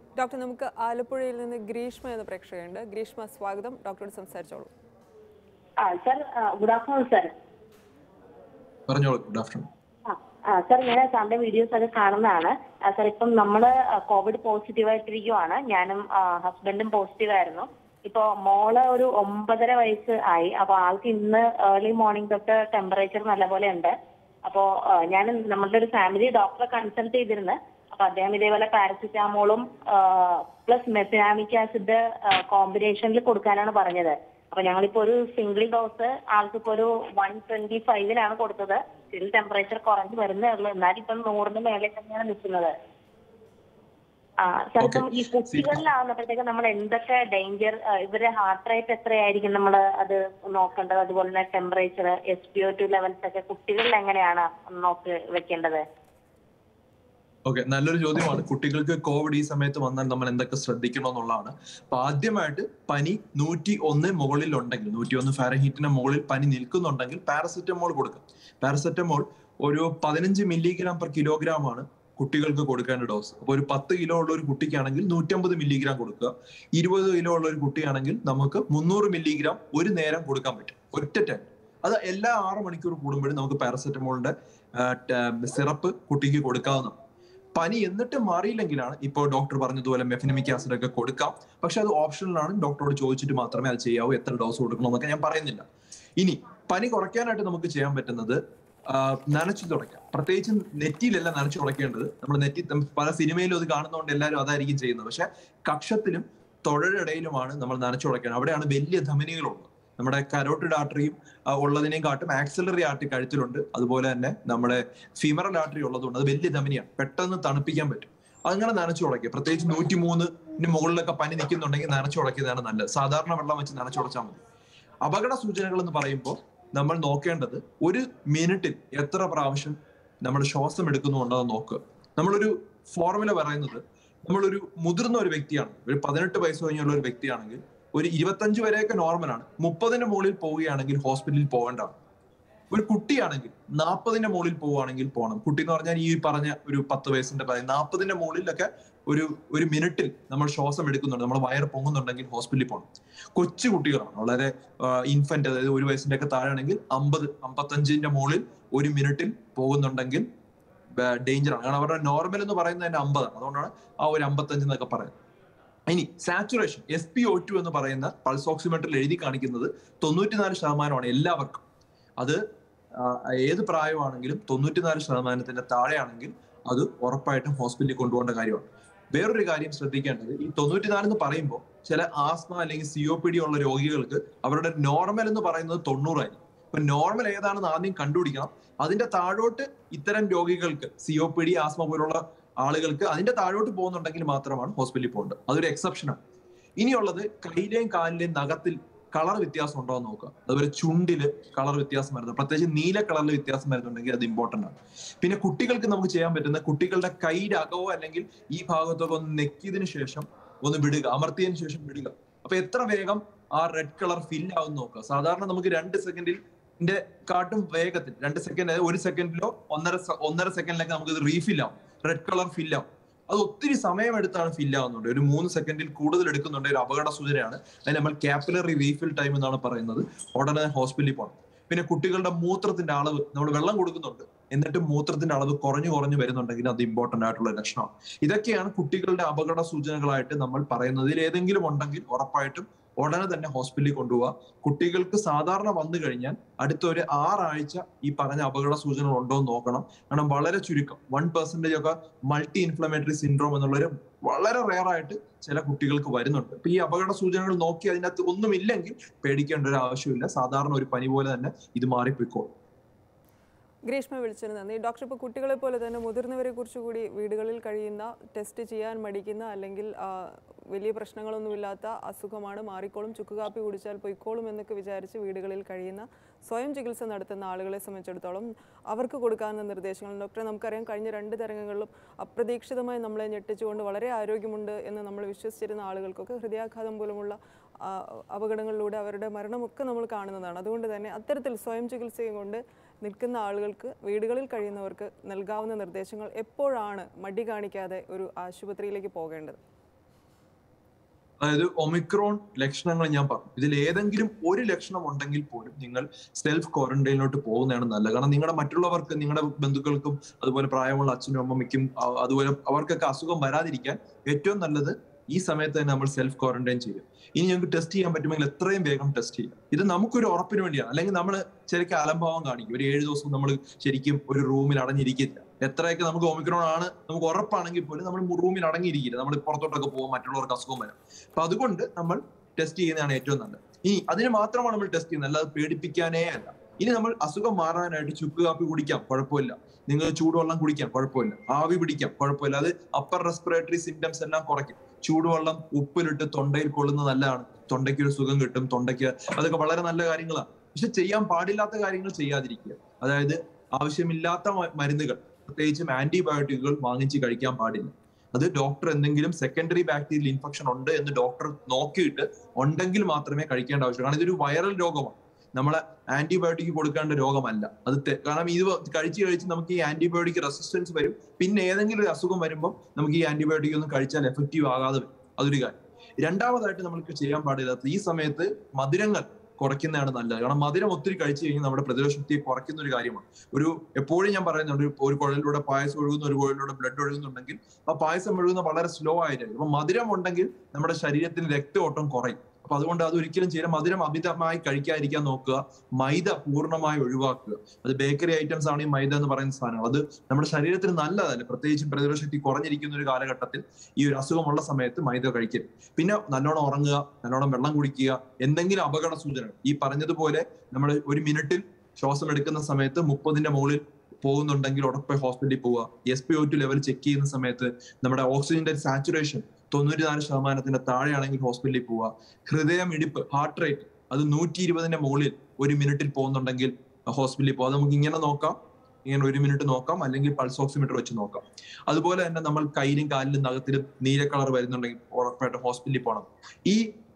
ഡോക്ടർ, നമുക്ക് ആലപ്പുഴയിൽ നിന്ന് ഗ്രീഷ്മ എന്ന പ്രേക്ഷകയുണ്ട്. ഗ്രീഷ്മ, സ്വാഗതം. ഡോക്ടറോട് സംസാരിച്ചോളൂ. ആ സർ, ഗുഡ് ആഫ്റ്റർനൂൺ സർ. പറഞ്ഞോളൂ. Good afternoon. ആ സർ, ഞാൻ സാറിന്റെ വീഡിയോസ് ഒക്കെ കാണുന്നതാണ്. സർ, ഇപ്പം നമ്മള് കോവിഡ് പോസിറ്റീവ് ആയിട്ടിരിക്കുവാണ്. ഞാനും ഹസ്ബൻഡും പോസിറ്റീവ് ആയിരുന്നു. ഇപ്പൊ മോള് ഒരു ഒമ്പതര വയസ്സ് ആയി. അപ്പൊ ആൾക്ക് ഇന്ന് ഏർലി മോർണിംഗ് തൊട്ട് ടെമ്പറേച്ചർ നല്ലപോലെ ഉണ്ട്. അപ്പോ ഞാൻ നമ്മളുടെ ഒരു ഫാമിലി ഡോക്ടറെ കൺസൾട്ട് ചെയ്തിരുന്നു. അപ്പൊ അദ്ദേഹം ഇതേപോലെ പാരസിറ്റാമോളും പ്ലസ് മെഫിനാമിക് ആസിഡ് കോമ്പിനേഷനിൽ കൊടുക്കാനാണ് പറഞ്ഞത്. അപ്പൊ ഞങ്ങളിപ്പോ ഒരു സിംഗിൾ ഡോസ് ആൾക്കിപ്പോ ഒരു വൺ ട്വന്റി ഫൈവിലാണ് കൊടുത്തത്. സ്റ്റിൽ ടെമ്പറേച്ചർ കുറഞ്ഞു വരുന്നേ ഉള്ളൂ. എന്നാലും ഇപ്പം നൂറിന് മേലെ തന്നെയാണ് നിൽക്കുന്നത്. ആ സാർ, ഇപ്പം ഈ കുട്ടികളിലാവുന്നപ്പോഴത്തേക്ക് നമ്മൾ എന്തൊക്കെ ഡേഞ്ചർ, ഇവരുടെ ഹാർട്ട് റേറ്റ് എത്രയായിരിക്കും നമ്മൾ അത് നോക്കേണ്ടത്? അതുപോലെ തന്നെ temperature, S P O two levels ഒക്കെ കുട്ടികളിൽ എങ്ങനെയാണ് നോക്കി വെക്കേണ്ടത്? ഓക്കെ, നല്ലൊരു ചോദ്യമാണ്. കുട്ടികൾക്ക് കോവിഡ് ഈ സമയത്ത് വന്നാൽ നമ്മൾ എന്തൊക്കെ ശ്രദ്ധിക്കണം എന്നുള്ളതാണ്. അപ്പൊ ആദ്യമായിട്ട് പനി നൂറ്റി ഒന്ന് മുകളിൽ ഉണ്ടെങ്കിൽ, നൂറ്റി ഒന്ന് ഫാരൻഹീറ്റിന് മുകളിൽ പനി നിൽക്കുന്നുണ്ടെങ്കിൽ പാരസെറ്റമോൾ കൊടുക്കാം. പാരസെറ്റമോൾ ഒരു പതിനഞ്ച് മില്ലിഗ്രാം പെർ കിലോഗ്രാം ആണ് കുട്ടികൾക്ക് കൊടുക്കേണ്ട ഡോസ്. അപ്പൊ ഒരു പത്ത് കിലോ ഉള്ള ഒരു കുട്ടിക്കാണെങ്കിൽ നൂറ്റമ്പത് മില്ലിഗ്രാം കൊടുക്കുക. ഇരുപത് കിലോ ഉള്ള ഒരു കുട്ടിയാണെങ്കിൽ നമുക്ക് മുന്നൂറ് മില്ലിഗ്രാം ഒരു നേരം കൊടുക്കാൻ പറ്റും, ഒറ്റ ടൈം. അത് എല്ലാ ആറ് മണിക്കൂർ കൂടുമ്പോഴും നമുക്ക് പാരസെറ്റമോളിന്റെ സിറപ്പ് കുട്ടിക്ക് കൊടുക്കാവുന്നതാണ്. പനി എന്നിട്ട് മാറിയില്ലെങ്കിലാണ് ഇപ്പോൾ ഡോക്ടർ പറഞ്ഞതുപോലെ മെഫിനമിക് ആസിഡ് ഒക്കെ കൊടുക്കാം. പക്ഷെ അത് ഓപ്ഷനിലാണ്, ഡോക്ടറോട് ചോദിച്ചിട്ട് മാത്രമേ അത് ചെയ്യാവൂ. എത്ര ഡോസ് കൊടുക്കണമെന്നൊക്കെ ഞാൻ പറയുന്നില്ല. ഇനി പനി കുറയ്ക്കാനായിട്ട് നമുക്ക് ചെയ്യാൻ പറ്റുന്നത് നനച്ചു തുടയ്ക്കാം. പ്രത്യേകിച്ച് നെറ്റിയിലല്ല നനച്ചു തുടയ്ക്കേണ്ടത്. നമ്മൾ നെറ്റി പല സിനിമയിലും അത് കാണുന്നതുകൊണ്ട് എല്ലാവരും അതായിരിക്കും ചെയ്യുന്നത്. പക്ഷെ കക്ഷത്തിലും തൊഴയിടയിലുമാണ് നമ്മൾ നനച്ചു തുടയ്ക്കേണ്ടത്. അവിടെയാണ് വലിയ ധമനികളുള്ളത്. നമ്മുടെ കരോട്ടിഡ് ആർട്ടറിയും ഉള്ളതിനെയും കാട്ടും ആക്സിലറി ആർട്ടറി കഴുത്തിലുണ്ട്. അതുപോലെ തന്നെ നമ്മുടെ ഫീമറൽ ആർട്ടറി ഉള്ളതുകൊണ്ട് അത് വലിയ ധമനിയാണ്, പെട്ടെന്ന് തണുപ്പിക്കാൻ പറ്റും. അങ്ങനെ നനച്ചു തുടയ്ക്കുക. പ്രത്യേകിച്ച് നൂറ്റി മൂന്നിന് മുകളിലൊക്കെ പനി നിൽക്കുന്നുണ്ടെങ്കിൽ നനച്ചു തുടയ്ക്കുന്നതാണ് നല്ലത്. സാധാരണ വെള്ളം വെച്ച് നനച്ചു തുടച്ചാൽ മതി. അപകട സൂചനകൾ എന്ന് പറയുമ്പോൾ നമ്മൾ നോക്കേണ്ടത് ഒരു മിനിറ്റിൽ എത്ര പ്രാവശ്യം നമ്മൾ ശ്വാസം എടുക്കുന്നുണ്ടോ എന്ന് നോക്കുക. നമ്മളൊരു ഫോർമുല പറയുന്നത്, നമ്മളൊരു മുതിർന്ന ഒരു വ്യക്തിയാണ്, ഒരു പതിനെട്ട് വയസ്സ് കഴിഞ്ഞുള്ള ഒരു വ്യക്തിയാണെങ്കിൽ ഒരു ഇരുപത്തഞ്ച് വരെയൊക്കെ നോർമലാണ്. മുപ്പതിന്റെ മുകളിൽ പോവുകയാണെങ്കിൽ ഹോസ്പിറ്റലിൽ പോകേണ്ടതാണ്. ഒരു കുട്ടിയാണെങ്കിൽ നാൽപ്പതിന്റെ മുകളിൽ പോവുകയാണെങ്കിൽ പോകണം. കുട്ടി എന്ന് പറഞ്ഞാൽ ഈ പറഞ്ഞ ഒരു പത്ത് വയസ്സിന്റെ പ്രായം, നാൽപ്പതിന്റെ മുകളിലൊക്കെ ഒരു ഒരു മിനിറ്റിൽ നമ്മൾ ശ്വാസം എടുക്കുന്നുണ്ട്, നമ്മൾ വയർ പൊങ്ങുന്നുണ്ടെങ്കിൽ ഹോസ്പിറ്റലിൽ പോകണം. കൊച്ചു കുട്ടികളാണ്, വളരെ ഇൻഫന്റ്, അതായത് ഒരു വയസ്സിന്റെ ഒക്കെ താഴെയാണെങ്കിൽ അമ്പത് അമ്പത്തഞ്ചിന്റെ മുകളിൽ ഒരു മിനിറ്റിൽ പോകുന്നുണ്ടെങ്കിൽ ഡേഞ്ചറാണ്. കാരണം അവരുടെ നോർമൽ എന്ന് പറയുന്നത് തന്നെ അമ്പതാണ്. അതുകൊണ്ടാണ് ആ ഒരു അമ്പത്തഞ്ച് എന്നൊക്കെ പറയുന്നത്. ഇനി saturation, S P O two എന്ന് പറയുന്ന പൾസ് ഓക്സിമീറ്ററിൽ എഴുതി കാണിക്കുന്നത് തൊണ്ണൂറ്റിനാല് ശതമാനമാണ് എല്ലാവർക്കും. അത് ഏത് പ്രായമാണെങ്കിലും തൊണ്ണൂറ്റിനാല് ശതമാനത്തിന്റെ താഴെയാണെങ്കിൽ അത് ഉറപ്പായിട്ടും ഹോസ്പിറ്റലിൽ കൊണ്ടുപോകേണ്ട കാര്യമാണ്. വേറൊരു കാര്യം ശ്രദ്ധിക്കേണ്ടത്, ഈ തൊണ്ണൂറ്റിനാല് എന്ന് പറയുമ്പോൾ ചില ആസ്മ അല്ലെങ്കിൽ സി ഒ പി ഡി ഉള്ള രോഗികൾക്ക് അവരുടെ നോർമൽ എന്ന് പറയുന്നത് തൊണ്ണൂറായിരിക്കും. അപ്പൊ നോർമൽ ഏതാണെന്ന് ആദ്യം കണ്ടുപിടിക്കണം. അതിന്റെ താഴോട്ട് ഇത്തരം രോഗികൾക്ക്, C O P D, asthma പോലുള്ള ആളുകൾക്ക് അതിന്റെ താഴോട്ട് പോകുന്നുണ്ടെങ്കിൽ മാത്രമാണ് ഹോസ്പിറ്റലിൽ പോകേണ്ടത്. അതൊരു എക്സെപ്ഷനാണ്. ഇനിയുള്ളത് കൈയിലെയും കാലിലെയും നഖത്തിൽ കളർ വ്യത്യാസം ഉണ്ടോ എന്ന് നോക്കുക. അതുപോലെ ചുണ്ടില് കളർ വ്യത്യാസം വരുന്നത്, പ്രത്യേകിച്ച് നീല കളറിൽ വ്യത്യാസം വരുന്നുണ്ടെങ്കിൽ അത് ഇമ്പോർട്ടന്റ് ആണ്. പിന്നെ കുട്ടികൾക്ക് നമുക്ക് ചെയ്യാൻ പറ്റുന്ന, കുട്ടികളുടെ കൈയുടെ അകവോ അല്ലെങ്കിൽ ഈ ഭാഗത്തൊക്കെ ഒന്ന് നെക്കിയതിനു ശേഷം ഒന്ന് വിടുക, അമർത്തിയതിനു ശേഷം വിടുക. അപ്പൊ എത്ര വേഗം ആ റെഡ് കളർ ഫില്ല് ആവും നോക്കുക. സാധാരണ നമുക്ക് രണ്ട് സെക്കൻഡിൽ കാട്ടും വേഗത്തിൽ, രണ്ട് സെക്കൻഡ് ഒരു സെക്കൻഡിലോ ഒന്നര ഒന്നര സെക്കൻഡിലൊക്കെ നമുക്ക് ഇത് റീഫിൽ ആവും, റെഡ് കളർ ഫില്ല് ആവും. അത് ഒത്തിരി സമയമെടുത്താണ് ഫില്ല് ആവുന്നുണ്ട്. ഒരു മൂന്ന് സെക്കൻഡിൽ കൂടുതൽ എടുക്കുന്നുണ്ട്. ഒരു അപകട സൂചനയാണ്. അതിന് നമ്മൾ കാപ്പിലറി റീഫിൽ ടൈം എന്നാണ് പറയുന്നത്. ഉടനെ ഹോസ്പിറ്റലിൽ പോകണം. പിന്നെ കുട്ടികളുടെ മൂത്രത്തിന്റെ അളവ്, നമ്മൾ വെള്ളം കൊടുക്കുന്നുണ്ട് എന്നിട്ട് മൂത്രത്തിന്റെ അളവ് കുറഞ്ഞു കുറഞ്ഞു വരുന്നുണ്ടെങ്കിൽ അത് ഇമ്പോർട്ടന്റ് ആയിട്ടുള്ള ലക്ഷണമാണ്. ഇതൊക്കെയാണ് കുട്ടികളുടെ അപകട സൂചനകളായിട്ട് നമ്മൾ പറയുന്നത്. ഇതിൽ ഏതെങ്കിലും ഉണ്ടെങ്കിൽ ഉറപ്പായിട്ടും ഉടനെ തന്നെ ഹോസ്പിറ്റലിൽ കൊണ്ടുപോവുക. കുട്ടികൾക്ക് സാധാരണ വന്നു കഴിഞ്ഞാൽ അടുത്ത ഒരു ആറാഴ്ച ഈ പറഞ്ഞ അപകട സൂചനകൾ ഉണ്ടോ എന്ന് നോക്കണം. കാരണം വളരെ ചുരുക്കം, വൺ പെർസെന്റേജ് ഒക്കെ മൾട്ടി ഇൻഫ്ലമേറ്ററി സിൻഡ്രോം എന്നുള്ളൊരു വളരെ റെയർ ആയിട്ട് ചില കുട്ടികൾക്ക് വരുന്നുണ്ട്. അപ്പൊ ഈ അപകട സൂചനകൾ നോക്കി അതിനകത്ത് ഒന്നുമില്ലെങ്കിൽ പേടിക്കേണ്ട ഒരു ആവശ്യമില്ല. സാധാരണ ഒരു പനി പോലെ തന്നെ ഇത് മാറിപ്പോയിക്കോളും. ഗ്രീഷ്മ വിളിച്ചതിന് നന്ദി. ഡോക്ടർ, ഇപ്പോൾ കുട്ടികളെ പോലെ തന്നെ മുതിർന്നവരെ കുറിച്ച് കൂടി വീടുകളിൽ കഴിയുന്ന, ടെസ്റ്റ് ചെയ്യാൻ മടിക്കുന്ന, അല്ലെങ്കിൽ വലിയ പ്രശ്നങ്ങളൊന്നുമില്ലാത്ത അസുഖമാണ്, മാറിക്കോളും, ചുക്കുകാപ്പി കുടിച്ചാൽ പൊയ്ക്കോളും എന്നൊക്കെ വിചാരിച്ച് വീടുകളിൽ കഴിയുന്ന, സ്വയം ചികിത്സ നടത്തുന്ന ആളുകളെ സംബന്ധിച്ചിടത്തോളം അവർക്ക് കൊടുക്കാവുന്ന നിർദ്ദേശങ്ങൾ, ഡോക്ടറെ നമുക്കറിയാം കഴിഞ്ഞ രണ്ട് തരംഗങ്ങളിലും അപ്രതീക്ഷിതമായി നമ്മളെ ഞെട്ടിച്ചുകൊണ്ട് വളരെ ആരോഗ്യമുണ്ട് എന്ന് നമ്മൾ വിശ്വസിച്ചിരുന്ന ആളുകൾക്കൊക്കെ ഹൃദയാഘാതം മൂലമുള്ള അപകടങ്ങളിലൂടെ അവരുടെ മരണമൊക്കെ നമ്മൾ കാണുന്നതാണ്. അതുകൊണ്ട് തന്നെ അത്തരത്തിൽ സ്വയം ചികിത്സയും കൊണ്ട് നിൽക്കുന്ന ആളുകൾക്ക്, വീടുകളിൽ കഴിയുന്നവർക്ക് നൽകാവുന്ന നിർദ്ദേശങ്ങൾ, എപ്പോഴാണ് മടി കാണിക്കാതെ ഒരു ആശുപത്രിയിലേക്ക് പോകേണ്ടത്? അതായത് ഒമിക്രോൺ ലക്ഷണങ്ങൾ ഞാൻ പറഞ്ഞു, ഇതിൽ ഏതെങ്കിലും ഒരു ലക്ഷണം ഉണ്ടെങ്കിൽ പോലും നിങ്ങൾ സെൽഫ് ക്വാറന്റൈനിലോട്ട് പോകുന്നതാണ് നല്ലത്. കാരണം നിങ്ങളുടെ മറ്റുള്ളവർക്ക്, നിങ്ങളുടെ ബന്ധുക്കൾക്കും അതുപോലെ പ്രായമുള്ള അച്ഛനും അമ്മയ്ക്കും അതുപോലെ അവർക്കൊക്കെ അസുഖം വരാതിരിക്കാൻ ഏറ്റവും നല്ലത് ഈ സമയത്ത് തന്നെ നമ്മൾ സെൽഫ് ക്വാറന്റൈൻ ചെയ്യും. ഇനി ഞങ്ങൾക്ക് ടെസ്റ്റ് ചെയ്യാൻ പറ്റുമെങ്കിൽ എത്രയും വേഗം ടെസ്റ്റ് ചെയ്യാം. ഇത് നമുക്കൊരു ഉറപ്പിന് വേണ്ടിയാണ്. അല്ലെങ്കിൽ നമ്മൾ ശരിക്കും അലംഭാവം കാണിക്കും. ഒരു ഏഴ് ദിവസം നമ്മൾ ശരിക്കും ഒരു റൂമിൽ അടഞ്ഞിരിക്കില്ല. എത്രയൊക്കെ നമുക്ക് ഒമിക്രോൺ ആണ് നമുക്ക് ഉറപ്പാണെങ്കിൽ പോലും നമ്മൾ റൂമിൽ അടങ്ങിയിരിക്കില്ല. നമ്മൾ പുറത്തോട്ടൊക്കെ പോകും, മറ്റുള്ളവർക്ക് അസുഖം വരാം. അപ്പൊ അതുകൊണ്ട് നമ്മൾ ടെസ്റ്റ് ചെയ്യുന്നതാണ് ഏറ്റവും നല്ലത്. ഇനി അതിന് മാത്രമാണ് നമ്മൾ ടെസ്റ്റ് ചെയ്യുന്നത്, അല്ലാതെ പേടിപ്പിക്കാനേ അല്ല. ഇനി നമ്മൾ അസുഖം മാറാനായിട്ട് ചുക്ക് കാപ്പി കുടിക്കാം, കുഴപ്പമില്ല. നിങ്ങൾ ചൂടുവെള്ളം കുടിക്കാം, കുഴപ്പമില്ല. ആവി പിടിക്കാം, കുഴപ്പമില്ല. അത് അപ്പർ റെസ്പിറേറ്ററി സിംറ്റംസ് എല്ലാം കുറയ്ക്കും. ചൂടുവെള്ളം ഉപ്പിലിട്ട് തൊണ്ടയിൽ കൊള്ളുന്നത് നല്ലതാണ്. തൊണ്ടയ്ക്ക് ഒരു സുഖം കിട്ടും. തൊണ്ടയ്ക്ക് അതൊക്കെ വളരെ നല്ല കാര്യങ്ങളാണ്. പക്ഷെ ചെയ്യാൻ പാടില്ലാത്ത കാര്യങ്ങൾ ചെയ്യാതിരിക്കുക. അതായത് ആവശ്യമില്ലാത്ത മരുന്നുകൾ, പ്രത്യേകിച്ചും ആന്റിബയോട്ടിക്കുകൾ വാങ്ങിച്ച് കഴിക്കാൻ പാടില്ല. അത് ഡോക്ടർ എന്തെങ്കിലും സെക്കൻഡറി ബാക്ടീരിയൽ ഇൻഫെക്ഷൻ ഉണ്ട് എന്ന് ഡോക്ടർ നോക്കിയിട്ട് ഉണ്ടെങ്കിൽ മാത്രമേ കഴിക്കേണ്ട ആവശ്യമുള്ളൂ. കാരണം ഇതൊരു വൈറൽ രോഗമാണ്. നമ്മളെ ആന്റിബയോട്ടിക് കൊടുക്കേണ്ട രോഗമല്ല അത്. കാരണം ഇത് കഴിച്ച് കഴിച്ച് നമുക്ക് ഈ ആന്റിബയോട്ടിക് റെസിസ്റ്റൻസ് വരും. പിന്നെ ഏതെങ്കിലും ഒരു അസുഖം വരുമ്പോൾ നമുക്ക് ഈ ആന്റിബയോട്ടിക് ഒന്നും കഴിച്ചാൽ എഫക്റ്റീവ് ആകാതെ വരും. അതൊരു കാര്യം. രണ്ടാമതായിട്ട് നമ്മൾക്ക് ചെയ്യാൻ പാടില്ലാത്ത ഈ സമയത്ത് മധുരങ്ങൾ കുറയ്ക്കുന്നതാണ് നല്ലത്. കാരണം മധുരം ഒത്തിരി കഴിച്ചു കഴിഞ്ഞാൽ നമ്മുടെ പ്രതിരോധ ശക്തിയെ കുറയ്ക്കുന്ന ഒരു കാര്യമാണ്. ഒരു എപ്പോഴും ഞാൻ പറയുന്നുണ്ട്, ഒരു കുഴലിലൂടെ പായസം ഒഴുകുന്ന, ഒരു കുഴലിലൂടെ ബ്ലഡ് ഒഴുകുന്നുണ്ടെങ്കിൽ ആ പായസം ഒഴുകുന്ന വളരെ സ്ലോ ആയിട്ടായിരിക്കും. അപ്പൊ മധുരം ഉണ്ടെങ്കിൽ നമ്മുടെ ശരീരത്തിന് രക്തഓട്ടം കുറയും. അപ്പൊ അതുകൊണ്ട് അത് ഒരിക്കലും ചെയ്യാൻ, മധുരം അമിതമായി കഴിക്കാതിരിക്കാൻ നോക്കുക. മൈദ പൂർണ്ണമായി ഒഴിവാക്കുക. അത് ബേക്കറി ഐറ്റംസ് ആണ് ഈ മൈദ എന്ന് പറയുന്ന സാധനങ്ങൾ. അത് നമ്മുടെ ശരീരത്തിന് നല്ലതല്ല. പ്രത്യേകിച്ചും പ്രതിരോധ ശക്തി കുറഞ്ഞിരിക്കുന്ന ഒരു കാലഘട്ടത്തിൽ ഈ ഒരു അസുഖമുള്ള സമയത്ത് മൈദ കഴിക്കരുത്. പിന്നെ നല്ലോണം ഉറങ്ങുക, നല്ലോണം വെള്ളം കുടിക്കുക. എന്തെങ്കിലും അപകട സൂചനകൾ, ഈ പറഞ്ഞതുപോലെ നമ്മൾ ഒരു മിനിറ്റിൽ ശ്വാസം എടുക്കുന്ന സമയത്ത് മുപ്പതിന്റെ മുകളിൽ പോകുന്നുണ്ടെങ്കിൽ ഉറപ്പായി ഹോസ്പിറ്റലിൽ പോവുക. S P O two level check ചെയ്യുന്ന സമയത്ത് നമ്മുടെ ഓക്സിജന്റെ സാച്ചുറേഷൻ തൊണ്ണൂറ്റി നാല് ശതമാനത്തിന്റെ താഴെയാണെങ്കിൽ ഹോസ്പിറ്റലിൽ പോവുക. ഹൃദയം ഇടിപ്പ്, ഹാർട്ട് റേറ്റ് അത് നൂറ്റി ഇരുപതിന്റെ മുകളിൽ ഒരു മിനിറ്റിൽ പോകുന്നുണ്ടെങ്കിൽ ഹോസ്പിറ്റലിൽ പോകാം. നമുക്ക് ഇങ്ങനെ നോക്കാം, ഇങ്ങനെ ഒരു മിനിറ്റ് നോക്കാം, അല്ലെങ്കിൽ പൾസ് ഓക്സിമീറ്റർ വെച്ച് നോക്കാം. അതുപോലെ തന്നെ നമ്മൾ കയ്യിലും കാലിലും നഖത്തിലും നീല കളർ വരുന്നുണ്ടെങ്കിൽ ഉറപ്പായിട്ട് ഹോസ്പിറ്റലിൽ പോകണം. ഈ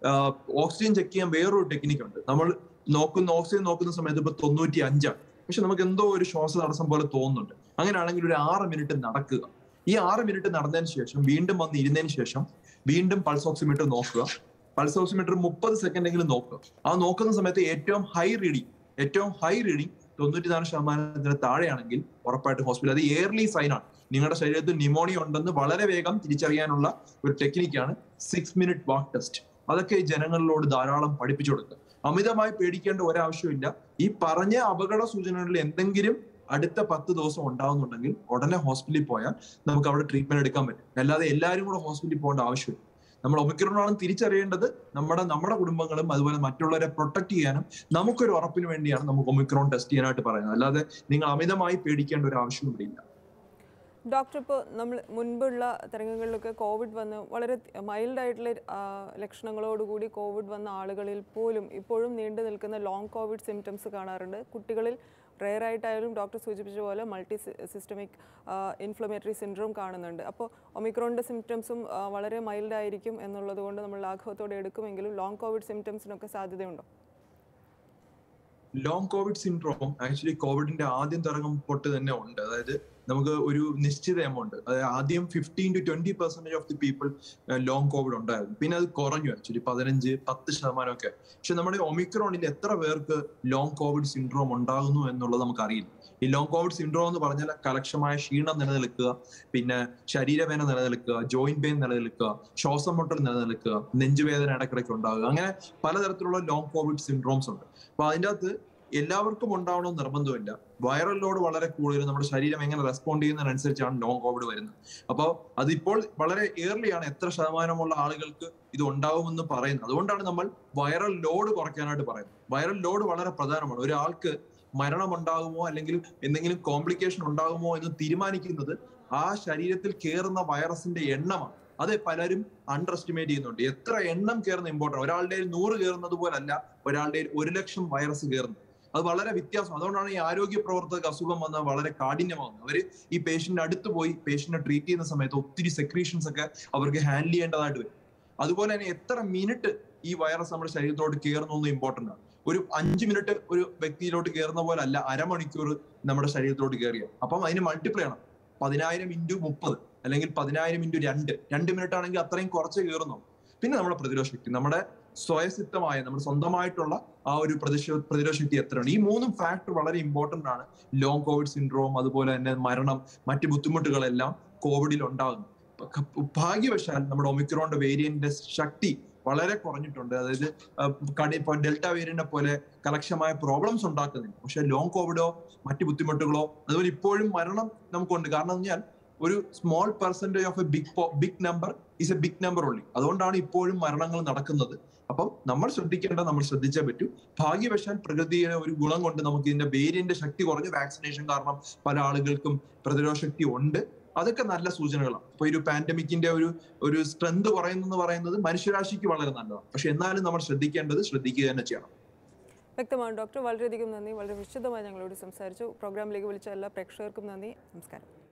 ഓക്സിജൻ ചെക്ക് ചെയ്യാൻ വേറൊരു ടെക്നിക്ക് ഉണ്ട്. നമ്മൾ നോക്കുന്ന ഓക്സിജൻ നോക്കുന്ന സമയത്ത് ഇപ്പൊ തൊണ്ണൂറ്റി അഞ്ചാണ്, പക്ഷെ നമുക്ക് എന്തോ ഒരു ശ്വാസ തടസ്സം പോലെ തോന്നുന്നുണ്ട്. അങ്ങനെയാണെങ്കിൽ ഒരു ആറ് മിനിറ്റ് നടക്കുക. ഈ ആറ് മിനിറ്റ് നടന്നതിന് ശേഷം വീണ്ടും വന്ന് ഇരുന്നതിന് ശേഷം വീണ്ടും പൾസ് ഓക്സിമീറ്റർ നോക്കുക. പൾസ് ഓക്സിമീറ്റർ മുപ്പത് സെക്കൻഡ് എങ്കിലും നോക്കുക. ആ നോക്കുന്ന സമയത്ത് ഏറ്റവും ഹൈ റീഡിങ് ഏറ്റവും ഹൈ റീഡിങ് തൊണ്ണൂറ്റി നാല് ശതമാനത്തിന് താഴെയാണെങ്കിൽ ഉറപ്പായിട്ട് ഹോസ്പിറ്റൽ. അത് എയർലി സൈൻ ആണ്. നിങ്ങളുടെ ശരീരത്തിൽ ന്യൂമോണിയ ഉണ്ടെന്ന് വളരെ വേഗം തിരിച്ചറിയാനുള്ള ഒരു ടെക്നിക്കാണ് സിക്സ് മിനിറ്റ് വാക്ക് ടെസ്റ്റ്. അതൊക്കെ ജനങ്ങളിലോട് ധാരാളം പഠിപ്പിച്ചു കൊടുക്കുക. അമിതമായി പേടിക്കേണ്ട ഒരാവശ്യമില്ല. ഈ പറഞ്ഞ അപകട സൂചനകളിൽ എന്തെങ്കിലും അടുത്ത പത്ത് ദിവസം ഉണ്ടാവുന്നുണ്ടെങ്കിൽ ഉടനെ ഹോസ്പിറ്റലിൽ പോയാൽ നമുക്ക് അവിടെ ട്രീറ്റ്മെന്റ് എടുക്കാൻ പറ്റും. അല്ലാതെ എല്ലാവരും കൂടെ ഹോസ്പിറ്റലിൽ പോകേണ്ട ആവശ്യമില്ല. നമ്മൾ ഒമിക്രോൺ ആണെന്ന് തിരിച്ചറിയേണ്ടത് നമ്മുടെ നമ്മുടെ കുടുംബങ്ങളും അതുപോലെ മറ്റുള്ളവരെ പ്രൊട്ടക്ട് ചെയ്യാനും നമുക്കൊരു ഉറപ്പിന് വേണ്ടിയാണ് നമുക്ക് ഒമിക്രോൺ ടെസ്റ്റ് ചെയ്യാനായിട്ട് പറയുന്നത്. അല്ലാതെ നിങ്ങൾ അമിതമായി പേടിക്കേണ്ട ഒരു ആവശ്യവും ഇവിടെ ഇല്ല. ഡോക്ടർ, ഇപ്പോൾ നമ്മൾ മുൻപുള്ള തരംഗങ്ങളിലൊക്കെ കോവിഡ് വന്ന് വളരെ മൈൽഡായിട്ടുള്ള ലക്ഷണങ്ങളോടുകൂടി കോവിഡ് വന്ന ആളുകളിൽ പോലും ഇപ്പോഴും നീണ്ടു നിൽക്കുന്ന ലോങ് കോവിഡ് സിംറ്റംസ് കാണാറുണ്ട്. കുട്ടികളിൽ റെയർ ആയിട്ടായാലും ഡോക്ടർ സൂചിപ്പിച്ച പോലെ മൾട്ടി സിസ്റ്റമിക് ഇൻഫ്ലമേറ്ററി സിൻഡ്രോം കാണുന്നുണ്ട്. അപ്പോൾ ഒമിക്രോണിൻ്റെ സിംറ്റംസും വളരെ മൈൽഡ് ആയിരിക്കും എന്നുള്ളത് കൊണ്ട് നമ്മൾ ലാഘവത്തോടെ എടുക്കുമെങ്കിലും ലോങ് കോവിഡ് സിംറ്റംസിനൊക്കെ സാധ്യതയുണ്ടോ? ലോങ് കോവിഡ് സിൻഡ്രോം ആക്ച്വലി കോവിഡിന്റെ ആദ്യം തരംഗം തൊട്ട് തന്നെ ഉണ്ട്. അതായത് നമുക്ക് ഒരു നിശ്ചിത എമൗണ്ട്, അതായത് ആദ്യം fifteen to twenty percentage of the people long covid ഉണ്ടായിരുന്നു. പിന്നെ അത് കുറഞ്ഞു, ആക്ച്വലി പതിനഞ്ച് പത്ത് ശതമാനമൊക്കെ. പക്ഷെ നമ്മുടെ ഒമിക്രോണിൽ എത്ര പേർക്ക് ലോങ് കോവിഡ് സിൻഡ്രോം ഉണ്ടാകുന്നു എന്നുള്ളത് നമുക്കറിയില്ല. ഈ ലോങ് കോവിഡ് സിൻഡ്രോം എന്ന് പറഞ്ഞാൽ കലക്ഷമായ ക്ഷീണം നിലനിൽക്കുക, പിന്നെ ശരീരവേദന നിലനിൽക്കുക, ജോയിന്റ് പെയിൻ നിലനിൽക്കുക, ശ്വാസം മുട്ടൽ നിലനിൽക്കുക, നെഞ്ചുവേദന ഇടയ്ക്കിടയ്ക്ക് ഉണ്ടാകുക, അങ്ങനെ പലതരത്തിലുള്ള ലോങ് കോവിഡ് സിൻഡ്രോംസ് ഉണ്ട്. അപ്പൊ അതിൻ്റെ അകത്ത് എല്ലാവർക്കും ഉണ്ടാവണമെന്ന് നിർബന്ധമില്ല. വൈറൽ ലോഡ് വളരെ കൂടുതൽ നമ്മുടെ ശരീരം എങ്ങനെ റെസ്പോണ്ട് ചെയ്യുന്നതിനനുസരിച്ചാണ് ലോങ് കോവിഡ് വരുന്നത്. അപ്പോൾ അതിപ്പോൾ വളരെ ഏർലിയാണ് എത്ര ശതമാനമുള്ള ആളുകൾക്ക് ഇത് ഉണ്ടാവുമെന്ന് പറയുന്നത്. അതുകൊണ്ടാണ് നമ്മൾ വൈറൽ ലോഡ് കുറയ്ക്കാനായിട്ട് പറയുന്നത്. വൈറൽ ലോഡ് വളരെ പ്രധാനമാണ്. ഒരാൾക്ക് മരണം ഉണ്ടാകുമോ അല്ലെങ്കിൽ എന്തെങ്കിലും കോംപ്ലിക്കേഷൻ ഉണ്ടാകുമോ എന്ന് തീരുമാനിക്കുന്നത് ആ ശരീരത്തിൽ കയറുന്ന വൈറസിന്റെ എണ്ണമാണ്. അത് പലരും അണ്ടർ എസ്റ്റിമേറ്റ് ചെയ്യുന്നുണ്ട്. എത്ര എണ്ണം കയറുന്ന ഇമ്പോർട്ടൻ്റ്. ഒരാളുടെ നൂറ് കയറുന്നത് പോലല്ല ഒരാളുടെ ഒരു ലക്ഷം വൈറസ് കയറുന്നത്. അത് വളരെ വ്യത്യാസം. അതുകൊണ്ടാണ് ഈ ആരോഗ്യ പ്രവർത്തകർക്ക് അസുഖം വന്നാൽ വളരെ കാഠിന്യമാകുന്നത്. അവര് ഈ പേഷ്യന്റിന്റെ അടുത്ത് പോയി പേഷ്യന്റിനെ ട്രീറ്റ് ചെയ്യുന്ന സമയത്ത് ഒത്തിരി സെക്രീഷൻസ് ഒക്കെ അവർക്ക് ഹാൻഡിൽ ചെയ്യേണ്ടതായിട്ട് വരും. അതുപോലെ തന്നെ എത്ര മിനിറ്റ് ഈ വൈറസ് നമ്മുടെ ശരീരത്തോട് കയറുന്നു ഇമ്പോർട്ടൻ്റ് ആണ്. ഒരു അഞ്ച് മിനിറ്റ് ഒരു വ്യക്തിയിലോട്ട് കയറുന്ന പോലെ അല്ല അരമണിക്കൂർ നമ്മുടെ ശരീരത്തോട്ട് കയറിയ. അപ്പം അതിന് മൾട്ടിപ്ലൈ ചെയ്യണം. പതിനായിരം ഇൻറ്റു മുപ്പത് അല്ലെങ്കിൽ പതിനായിരം ഇൻറ്റു രണ്ട് രണ്ട് മിനിറ്റ് ആണെങ്കിൽ അത്രയും കുറച്ച് കയറുന്നു. പിന്നെ നമ്മുടെ പ്രതിരോധ ശക്തി, നമ്മുടെ സ്വയസിദ്ധമായ നമ്മുടെ സ്വന്തമായിട്ടുള്ള ആ ഒരു പ്രതിരോധ പ്രതിരോധ ശക്തി എത്രയാണ്. ഈ മൂന്നും ഫാക്ടർ വളരെ ഇമ്പോർട്ടന്റ് ആണ്. ലോങ് കോവിഡ് സിൻഡ്രോം, അതുപോലെ തന്നെ മരണം, മറ്റ് ബുദ്ധിമുട്ടുകളെല്ലാം കോവിഡിൽ ഉണ്ടാകുന്നു. ഭാഗ്യവശാൽ നമ്മുടെ ഒമിക്രോണിന്റെ വേരിയന്റിന്റെ ശക്തി വളരെ കുറഞ്ഞിട്ടുണ്ട്. അതായത് കടി ഇപ്പൊ ഡെൽറ്റ വേരിയന്റിനെ പോലെ കലക്ഷമായ പ്രോബ്ലംസ് ഉണ്ടാക്കുന്നില്ല. പക്ഷെ ലോങ് കോവിഡോ മറ്റ് ബുദ്ധിമുട്ടുകളോ അതുപോലെ ഇപ്പോഴും മരണം നമുക്കുണ്ട്. കാരണം എന്ന് പറഞ്ഞാൽ ഒരു small percentage of a big big number is a big number only. അതുകൊണ്ടാണ് ഇപ്പോഴും മരണങ്ങൾ നടക്കുന്നത്. അപ്പം നമ്മൾ ശ്രദ്ധിക്കേണ്ടത് നമ്മൾ ശ്രദ്ധിച്ചേ പറ്റൂ. ഭാഗ്യവശാൽ പ്രകൃതിയുടെ ഒരു ഗുണം കൊണ്ട് നമുക്ക് ഇതിന്റെ വേരിയന്റ് ശക്തി കുറഞ്ഞ് വാക്സിനേഷൻ കാരണം പല ആളുകൾക്കും പ്രതിരോധ ശക്തി ഉണ്ട്. അതൊക്കെ നല്ല സൂചനകളാണ്. ഇപ്പൊ ഒരു പാൻഡമിക്കിന്റെ ഒരു ഒരു സ്ട്രെങ്ത് കുറയുന്നെന്ന് പറയുന്നത് മനുഷ്യരാശിക്ക് വളരെ നല്ലതാണ്. പക്ഷെ എന്നാലും നമ്മൾ ശ്രദ്ധിക്കേണ്ടത് ശ്രദ്ധിക്കുക തന്നെ ചെയ്യണം. വ്യക്തമാണ് ഡോക്ടർ. വളരെയധികം നന്ദി. വളരെ വിശദമായി ഞങ്ങളോട് സംസാരിച്ചു. പ്രോഗ്രാമിലേക്ക് വിളിച്ച എല്ലാ പ്രേക്ഷകർക്കും നന്ദി. നമസ്കാരം.